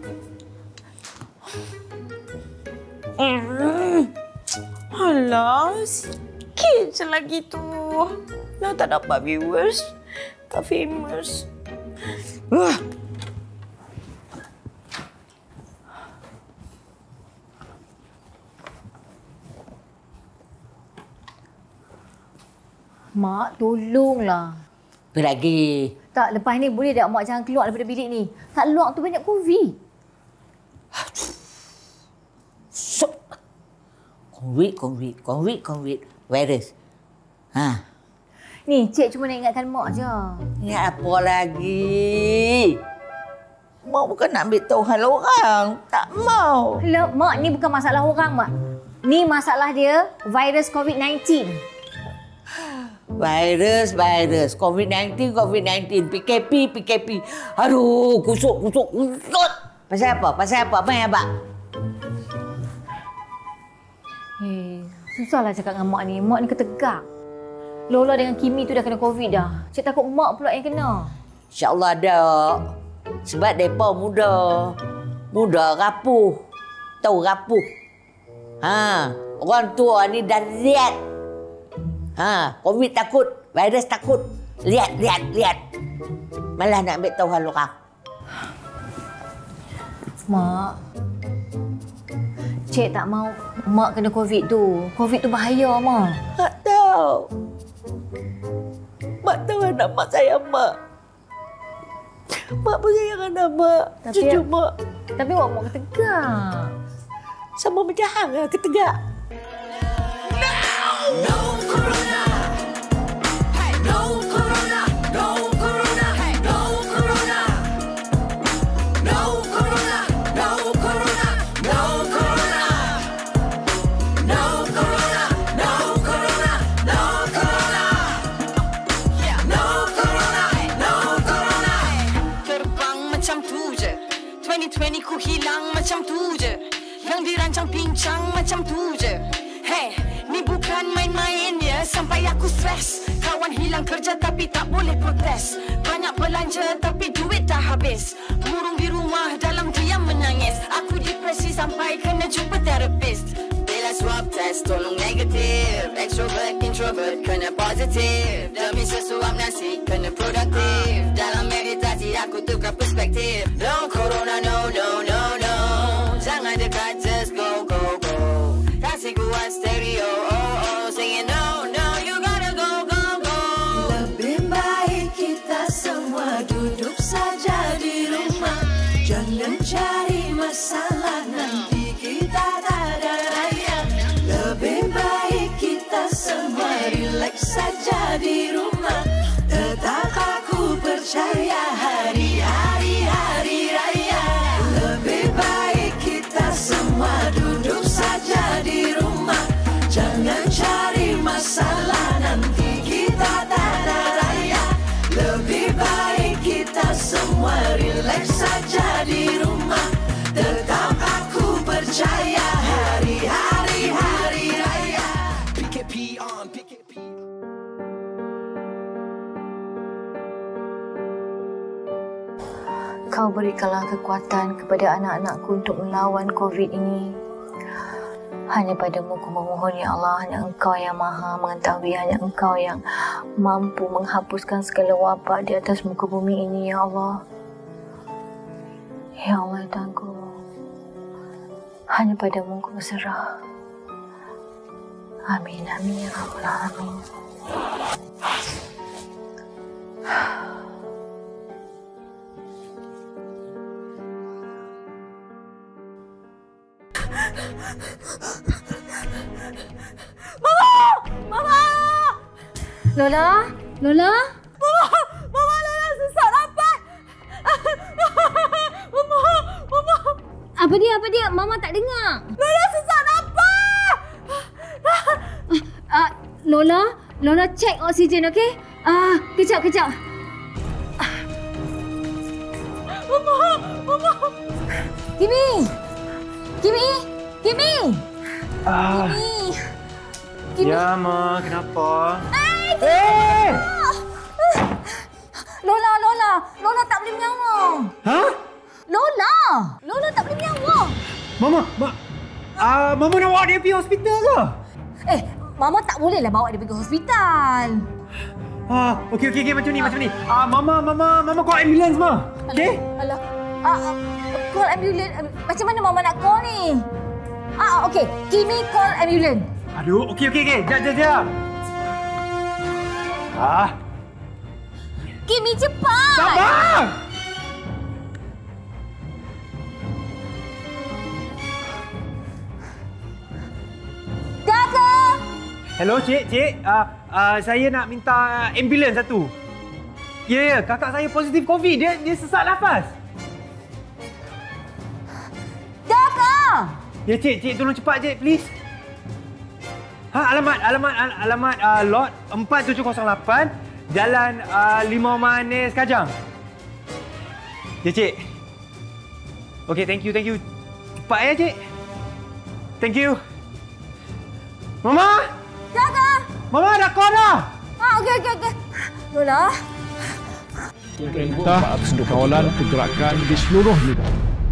Mm. Alah, sikit je lagi tu. Dah tak dapat viewers. Tak famous. Uh. Mak, tolonglah. Apa lagi? Tak, lepas ni boleh tak Mak jangan keluar daripada bilik ni? Kat luar tu banyak COVID. So, COVID, COVID, COVID, COVID, virus. Ha. Ni, Cik cuma nak ingatkan Mak je. Ingat apa lagi? Mak bukan nak ambil tahu hal orang. Tak mau. Alah, Mak, ni bukan masalah orang, Mak. Ni masalah dia, virus COVID sembilan belas. Virus, virus. COVID sembilan belas, COVID sembilan belas. P K P, P K P. Aduh, kusuk, kusuk, kusuk. Pasal apa? Pasal apa? Apa yang abang? Eh, susahlah cakap dengan Mak ni. Mak ni ketegak. Lola dengan Kimi tu dah kena COVID dah. Cik takut Mak pula yang kena. InsyaAllah ada. Sebab mereka muda. Muda, rapuh. Tahu rapuh. Ha, orang tua ni dah lihat. Ha, COVID takut, virus takut. Lihat, lihat, lihat. Malah nak ambil tahu hal orang. Mak, Cik tak mau Mak kena COVID tu. COVID tu bahaya, Mak. Tak tahu. Mak tahu anak Mak sayang Mak. Mak pun sayang anak Mak. Tapi, Cucu Mak. Tapi Mak Mak ketegak. Sama macam hang lah, ketegak. No corona. Hey, no corona. No corona. Hey, no corona. No corona. No corona. No corona. No corona. No corona. No corona. Yeah, no corona. No corona. Terbang macam tu je. dua ribu dua puluh ku hilang macam tu je. Yang dirancang pincang macam tu je. Hey, ni bukan main-main ya. Sampai aku stres. Kawan hilang kerja tapi tak boleh protes. Banyak belanja tapi duit dah habis. Murung di rumah dalam diam menangis. Aku depresi sampai kena jumpa terapis. Bila swab test tolong negatif. Extrovert, introvert kena positif. Demi sesuap nasi kena produktif. Dalam meditasi aku tukar perspektif. No corona, no, no, no, no. Jangan dekat, just go, go, go. Kasih kuat stereo, oh, oh. Singing no, no, you gotta go, go, go. Lebih baik kita semua duduk saja di rumah. Jangan cari masalah, nanti kita tak ada raya. Lebih baik kita semua relax saja di rumah. Tetap aku percaya hari-hari hari raya. Lebih baik kita semua duduk Kau berikanlah kekuatan kepada anak-anakku untuk melawan COVID ini. Hanya padamu ku memohon, ya Allah. Hanya Engkau yang maha mengetahui. Hanya Engkau yang mampu menghapuskan segala wabak di atas muka bumi ini, ya Allah. Ya Allah, Tuhanku. Hanya padamu ku berserah. Amin, amin, ya Rabbal Alamin. Mama! Mama! Lola? Lola? Mama! Mama, Lola susah nafas! Mama! Mama! Apa dia? Apa dia? Mama tak dengar. Lola susah nafas! Uh, Lola? Lola cek oksigen, okey? Ah, uh, kejap, kejap. Mama! Mama! Kimi! Kimi! Kimi! Ah. Kimi! Kimi! Ya, Ma. Kenapa? Eh! Hey! Lola, Lola! Lola tak boleh menyawa. Ha? Lola! Lola tak boleh menyawa. Mama, Ma. Ah, uh, Mama nak bawa dia pergi hospital ke? Eh, Mama tak bolehlah bawa dia pergi hospital. Ah, okey, okey, okey. Macam ni, macam ni. Ah, Mama, Mama, Mama call ambulance, Ma. Okey? Alah. Ah, uh, call ambulance. Macam mana Mama nak call ni? Ah, okey. Kimi call ambulance. Aduh, okey, okey, okey. Jap, jap, jap. Ah. Kimi, cepat! Sabar! Dah ke? Hello, Cik, Cik. Uh, uh, saya nak minta ambulans satu. Ya, yeah, ya. Yeah. Kakak saya positif COVID. Dia dia sesak nafas. Dah ke? Ya, Cik. Cik, tolong cepat, Cik, please. Ha, alamat, alamat, al alamat uh, lot empat tujuh kosong lapan, Jalan uh, Limau Manis, Kajang. Ya, Cik. Okey, thank you, thank you. Cepat ya, Cik. Thank you. Mama! Dah ke? Mama, dah call dah. Ah, okey, okey, okey. Lola. Perintah kawalan pergerakan di seluruh lidah.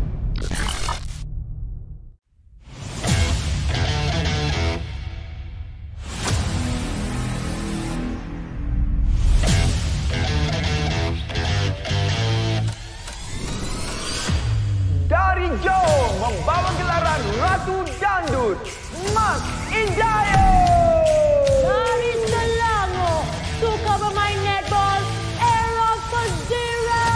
Dari Johor membawa gelaran Ratu Dangdut, Mak Indayo. Dari Selangor, suka bermain netball, Eros Fazira.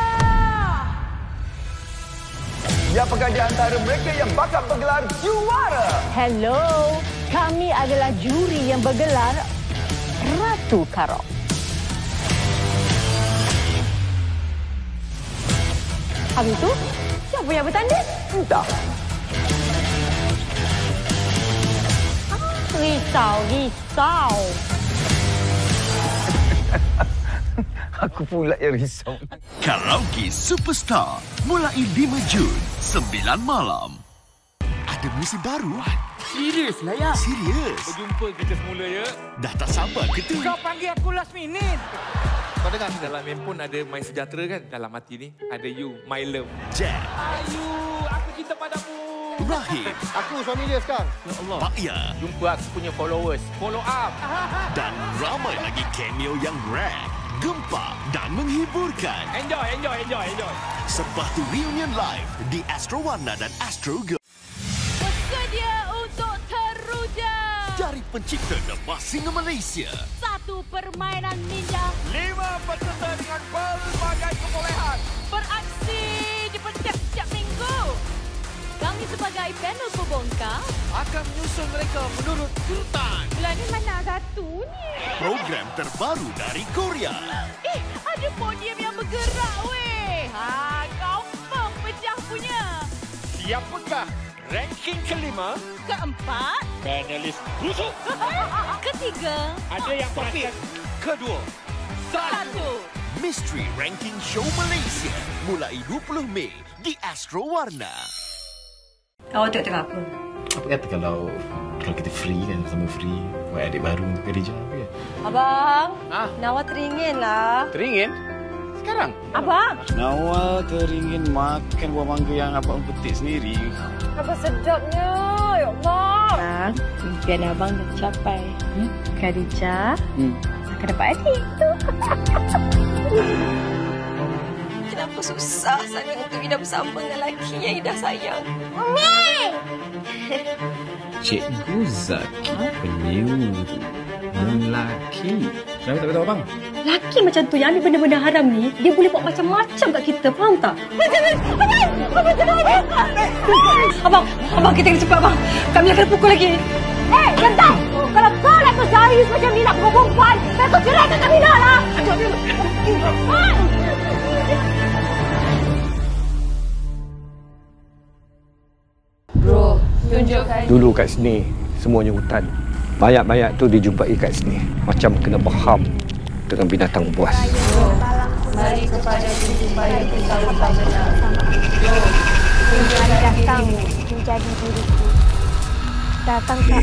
Siapakah di antara mereka yang bakal bergelar juara? Hello, kami adalah juri yang bergelar Ratu Karok. Habis itu, siapa yang bertanding? Entah. Risau, risau. Aku pula yang risau. Karaoke Superstar mulai lima Jun, sembilan malam. Ada musim baru? Serius lah ya? Serius? Berjumpa kita semula ya. Dah tak sabar ke tu? Kau panggil aku last minute. Kau dengar dalam handphone ada My Sejahtera kan? Dalam hati ni ada you, my love. Jack. Ayu, aku cinta padamu. Rahim. Aku suami dia sekarang. Ya Allah. Pak Ya. Jumpa aku punya followers. Follow up. Dan ramai lagi cameo yang rare, gempak dan menghiburkan. Enjoy, enjoy, enjoy, enjoy. Sepatu reunion live di Astro Warna dan Astro Girl. Bersedia untuk teruja. Dari pencipta Lepas Singa Malaysia. Satu permainan ninja. Lima peserta dengan pelbagai kebolehan. Beraksi di setiap minggu. Kami sebagai panel pembongkar akan menyusun mereka menurut urutan. Bulan ni mana satu ni? Program terbaru dari Korea. Eh, ada podium yang bergerak weh. Ha, confirm pecah punya. Siapakah ranking kelima? Keempat. Panelis busuk. Ketiga. Ada yang perasan. Kedua. Satu. Mystery Ranking Show Malaysia mulai dua puluh Mei di Astro Warna. Awak tengok tengok apa? Apa kata kalau kalau kita free kan, sama free buat adik baru untuk Khadijah ke? Abang, Ah, nawar teringin lah. teringin? sekarang? Abang! Nawal teringin makan buah mangga yang abang petik sendiri. Apa sedapnya, ya Allah. Bang, impian abang dah tercapai. Hmm? Khadijah hmm. akan dapat adik tu. Kenapa susah sangat untuk Ida bersama dengan lelaki yang Ida sayang? Mami! Cikgu Zaki penyuru lelaki. Kenapa tak kata abang? Laki macam tu yang ambil benda-benda haram ni, dia boleh buat macam-macam kat kita, faham tak? Macam ni! Abang! Abang jangan abang! Abang! Abang, kita kena cepat, abang. Kami akan pukul lagi. Eh, Gantang! Kalau kau nak tu jahil macam ni nak pukul perempuan, saya tu ceraikan Kamila lah! Bro, tunjukkan. Dulu kat sini, semuanya hutan. Mayat-mayat tu dijumpai kat sini. Macam kena baham dengan binatang buas. Mari kepada supaya kita tak benar. Datang menjadi diriku. Datang saat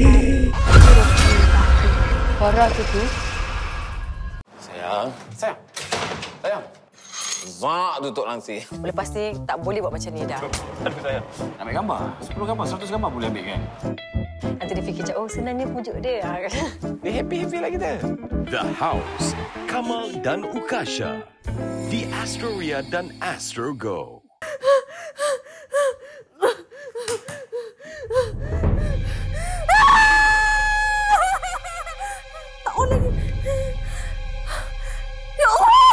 Farah tu tu. Sayang. Sayang. Sayang. Zak tutup langsir. Lepas ni tak boleh buat macam ni dah. Aduh sayang. Nak ambil gambar? sepuluh gambar, seratus gambar boleh ambil kan? Nanti dia fikir macam, oh senangnya pujuk dia. Dia happy-happy lah kita. The House, Kamal dan Ukasha. The Astoria dan Astro Go. Tak on lagi. Ya Allah!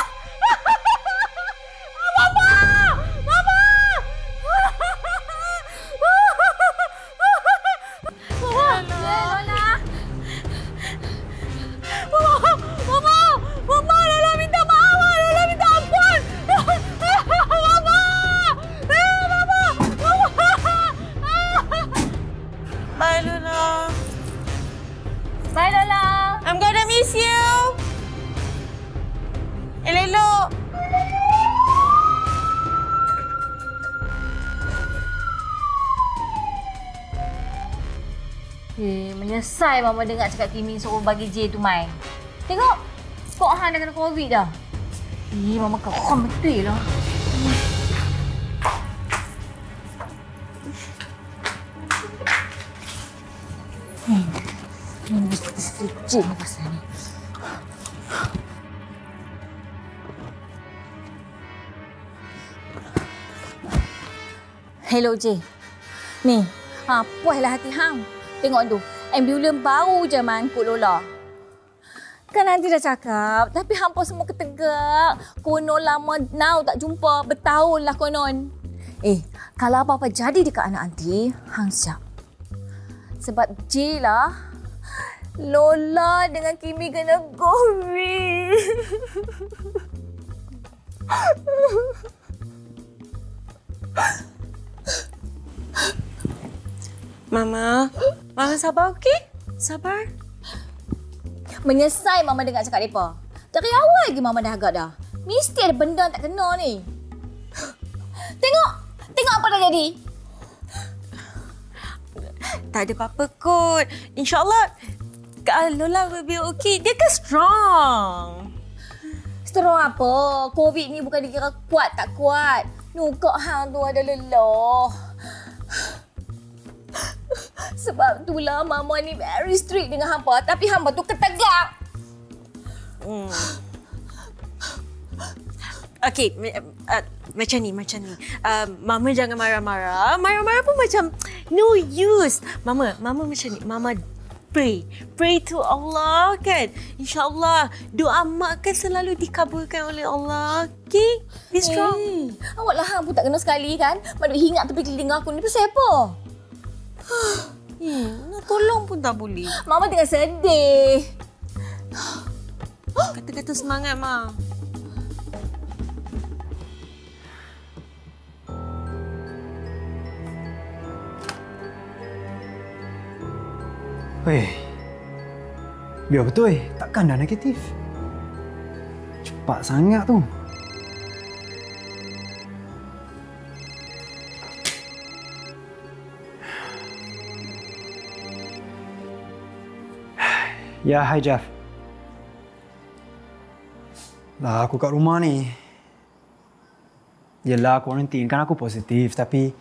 Mama! Mama! Lola! Mama! Mama! Mama! Lola minta maaf! Lola minta ampun! Mama! Eh, Mama! Mama! Bye, Lola. Bye, Lola. I'm gonna miss you. Elok-elok. Eh, menyesal Mama dengar cakap Timmy suruh bagi J tu main. Tengok, Kok Han dah kena COVID dah. Eh, Mama keram betul lah. Hmm. Ini mesti setuju pasal ni. Hello, J. Ni, ha, puaslah hati hang. Tengok tu, ambulans baru je mangkut Lola. Kan nanti dah cakap, tapi hampa semua ketegak. Konon lama now tak jumpa, bertahun lah konon. Eh, kalau apa-apa jadi dekat anak anti, hang siap. Sebab J lah, Lola dengan Kimi kena COVID. Mama, Mama sabar okey? Sabar. Menyesal Mama dengar cakap mereka. Dari awal lagi Mama dah agak dah. Mesti ada benda tak kena ni. Tengok! Tengok apa dah jadi. Tak ada apa-apa kot. InsyaAllah Lola will be okay. Dia kan strong. Strong apa? COVID ni bukan dikira kuat tak kuat. Nukak hang tu ada lelah. Sebab itulah Mama ni very strict dengan hampa. Tapi hampa tu ketegak. Hmm. Okey, uh, macam ni, macam ni. Uh, Mama jangan marah-marah. Marah-marah pun macam no use. Mama, Mama macam ni. Mama pray. Pray to Allah kan. InsyaAllah doa mak kan selalu dikabulkan oleh Allah. Okey? Be strong. Hey, awak lah hang pun tak kena sekali kan. Maduk hingat tepi telinga aku ni pasal apa? Hmm, nak tolong pun tak boleh. Mama tengah sedih. Kata-kata semangat, Ma. Weh, biar betul eh. Takkan dah negatif. Cepat sangat tu. Ya, hi Jeff. Lah, aku kat rumah ni. Yelah, quarantine. Kan aku positif, tapi...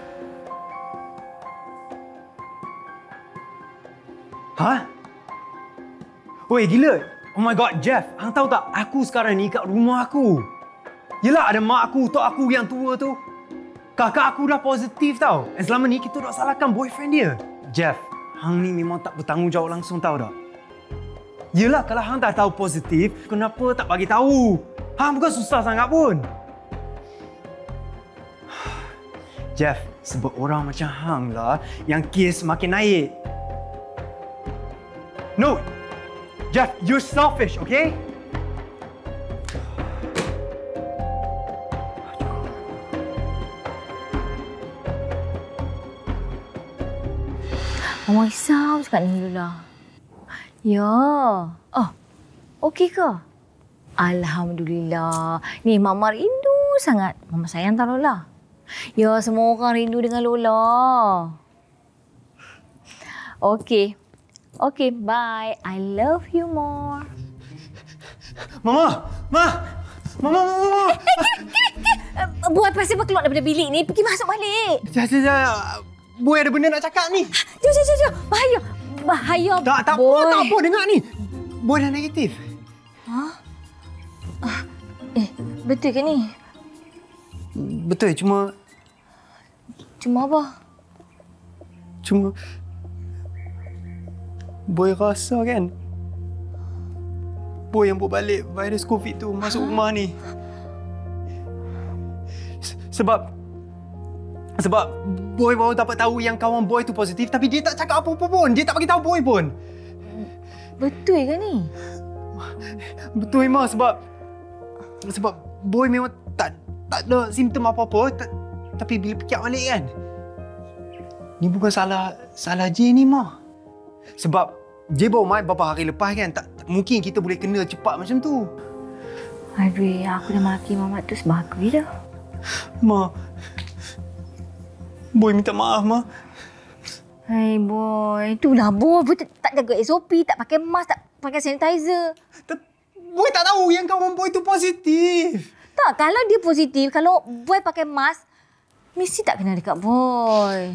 Hah? Weh, gila. Oh my god, Jeff. Hang tahu tak, aku sekarang ni kat rumah aku. Yelah, ada mak aku, tok aku yang tua tu. Kakak aku dah positif tau. Dan selama ni kita dah salahkan boyfriend dia. Jeff, hang ni memang tak bertanggungjawab langsung tahu tak? Yelah, kalau hang dah tahu positif, kenapa tak bagi tahu? Hang bukan susah sangat pun. Jeff, sebab orang macam hang lah yang kes makin naik. No! Jeff, you're selfish, okay? Mama risau cakap ni Lola. Ya. Oh, okey ke? Alhamdulillah. Ni Mama rindu sangat. Mama sayang tak Lola? Ya, semua orang rindu dengan Lola. Okey. Okey, bye. I love you more. Mama! Ma! Mama, Mama, Mama! Buat pasal apa keluar daripada bilik ni? Pergi masuk balik. Jom, jom, jom. Boy ada benda nak cakap ni. Jom, jom, jom. Bahaya. Bahaya, Tak, tak boy. apa, tak apa. Dengar ni. Boy dah negatif. Ha? Ah, eh, betul ke ni? Betul, cuma... Cuma apa? Cuma... Boy rasa kan? Boy yang bawa balik virus COVID tu masuk rumah ni. Sebab... Sebab Boy baru dapat tahu yang kawan Boy tu positif tapi dia tak cakap apa-apa pun. Dia tak bagi tahu Boy pun. Betul ke ni? Betul Emma sebab... Sebab Boy memang tak tak ada simptom apa-apa. Ta, tapi bila fikir balik kan... Ni bukan salah salah J ni, Ma. Sebab J baru mai beberapa hari lepas kan. Tak, tak mungkin kita boleh kena cepat macam tu. Aduh, aku dah maki Mamat tu sebagus dah. Ma... Boy minta maaf, Ma. Hai, Boy. Itulah, Boy. Boy tak, tak jaga S O P, tak pakai mask, tak pakai sanitizer. Boy tak tahu yang kawan Boy tu positif. Tak, kalau dia positif, kalau Boy pakai mask, mesti tak kena dekat Boy.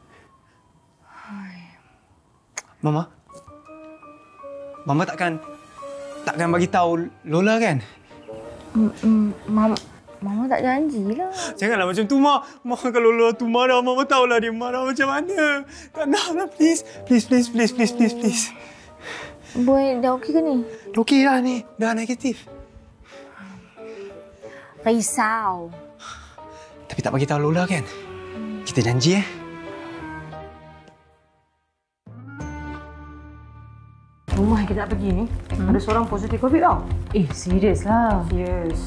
Mama? Mama takkan... Takkan bagi tahu Lola kan? Mm, Mama... Mama tak janjilah. Janganlah macam tu, Ma. Ma, kalau Lola tu marah, Mama tahulah dia marah macam mana. Tak naklah, please. Please, please, please, please, please, please. Boy, dah okey ke ni? Dah okey dah ni. Dah negatif. Risau. Tapi tak bagi tahu Lola kan? Kita janji, eh? Rumah yang kita nak pergi ni, hmm? ada seorang positif COVID tau. Eh, serius lah. Serius.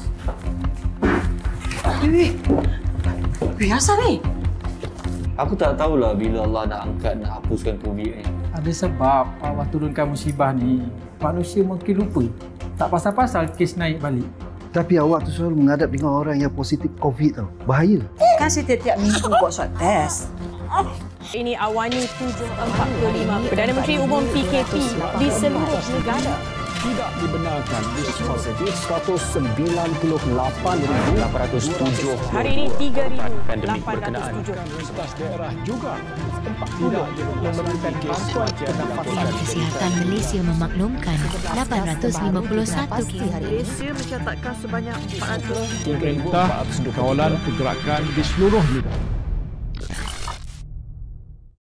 Weh, weh, asal ni? Aku tak tahulah bila Allah nak angkat, nak hapuskan COVID ni. Ada sebab Allah turunkan musibah ni, manusia mungkin lupa. Tak pasal-pasal kes naik balik. Tapi awak tu selalu menghadap dengan orang yang positif COVID tau. Bahaya. Kan setiap minggu buat swab test. Ini Awani tujuh empat lima, Perdana Menteri Umum P K P di seluruh negara. Tidak dibenarkan positif seratus sembilan puluh lapan ribu lapan ratus tujuh. Hari ini tiga ribu pandemik lapan ratus berkenaan. tujuh. Universitas daerah juga tempat tidak memberikan bantuan pernafasan. Kesihatan Malaysia memaklumkan lapan ratus lima puluh satu kes hari ini. Malaysia mencatatkan sebanyak empat ratus. Perintah kawalan pergerakan di seluruh negara.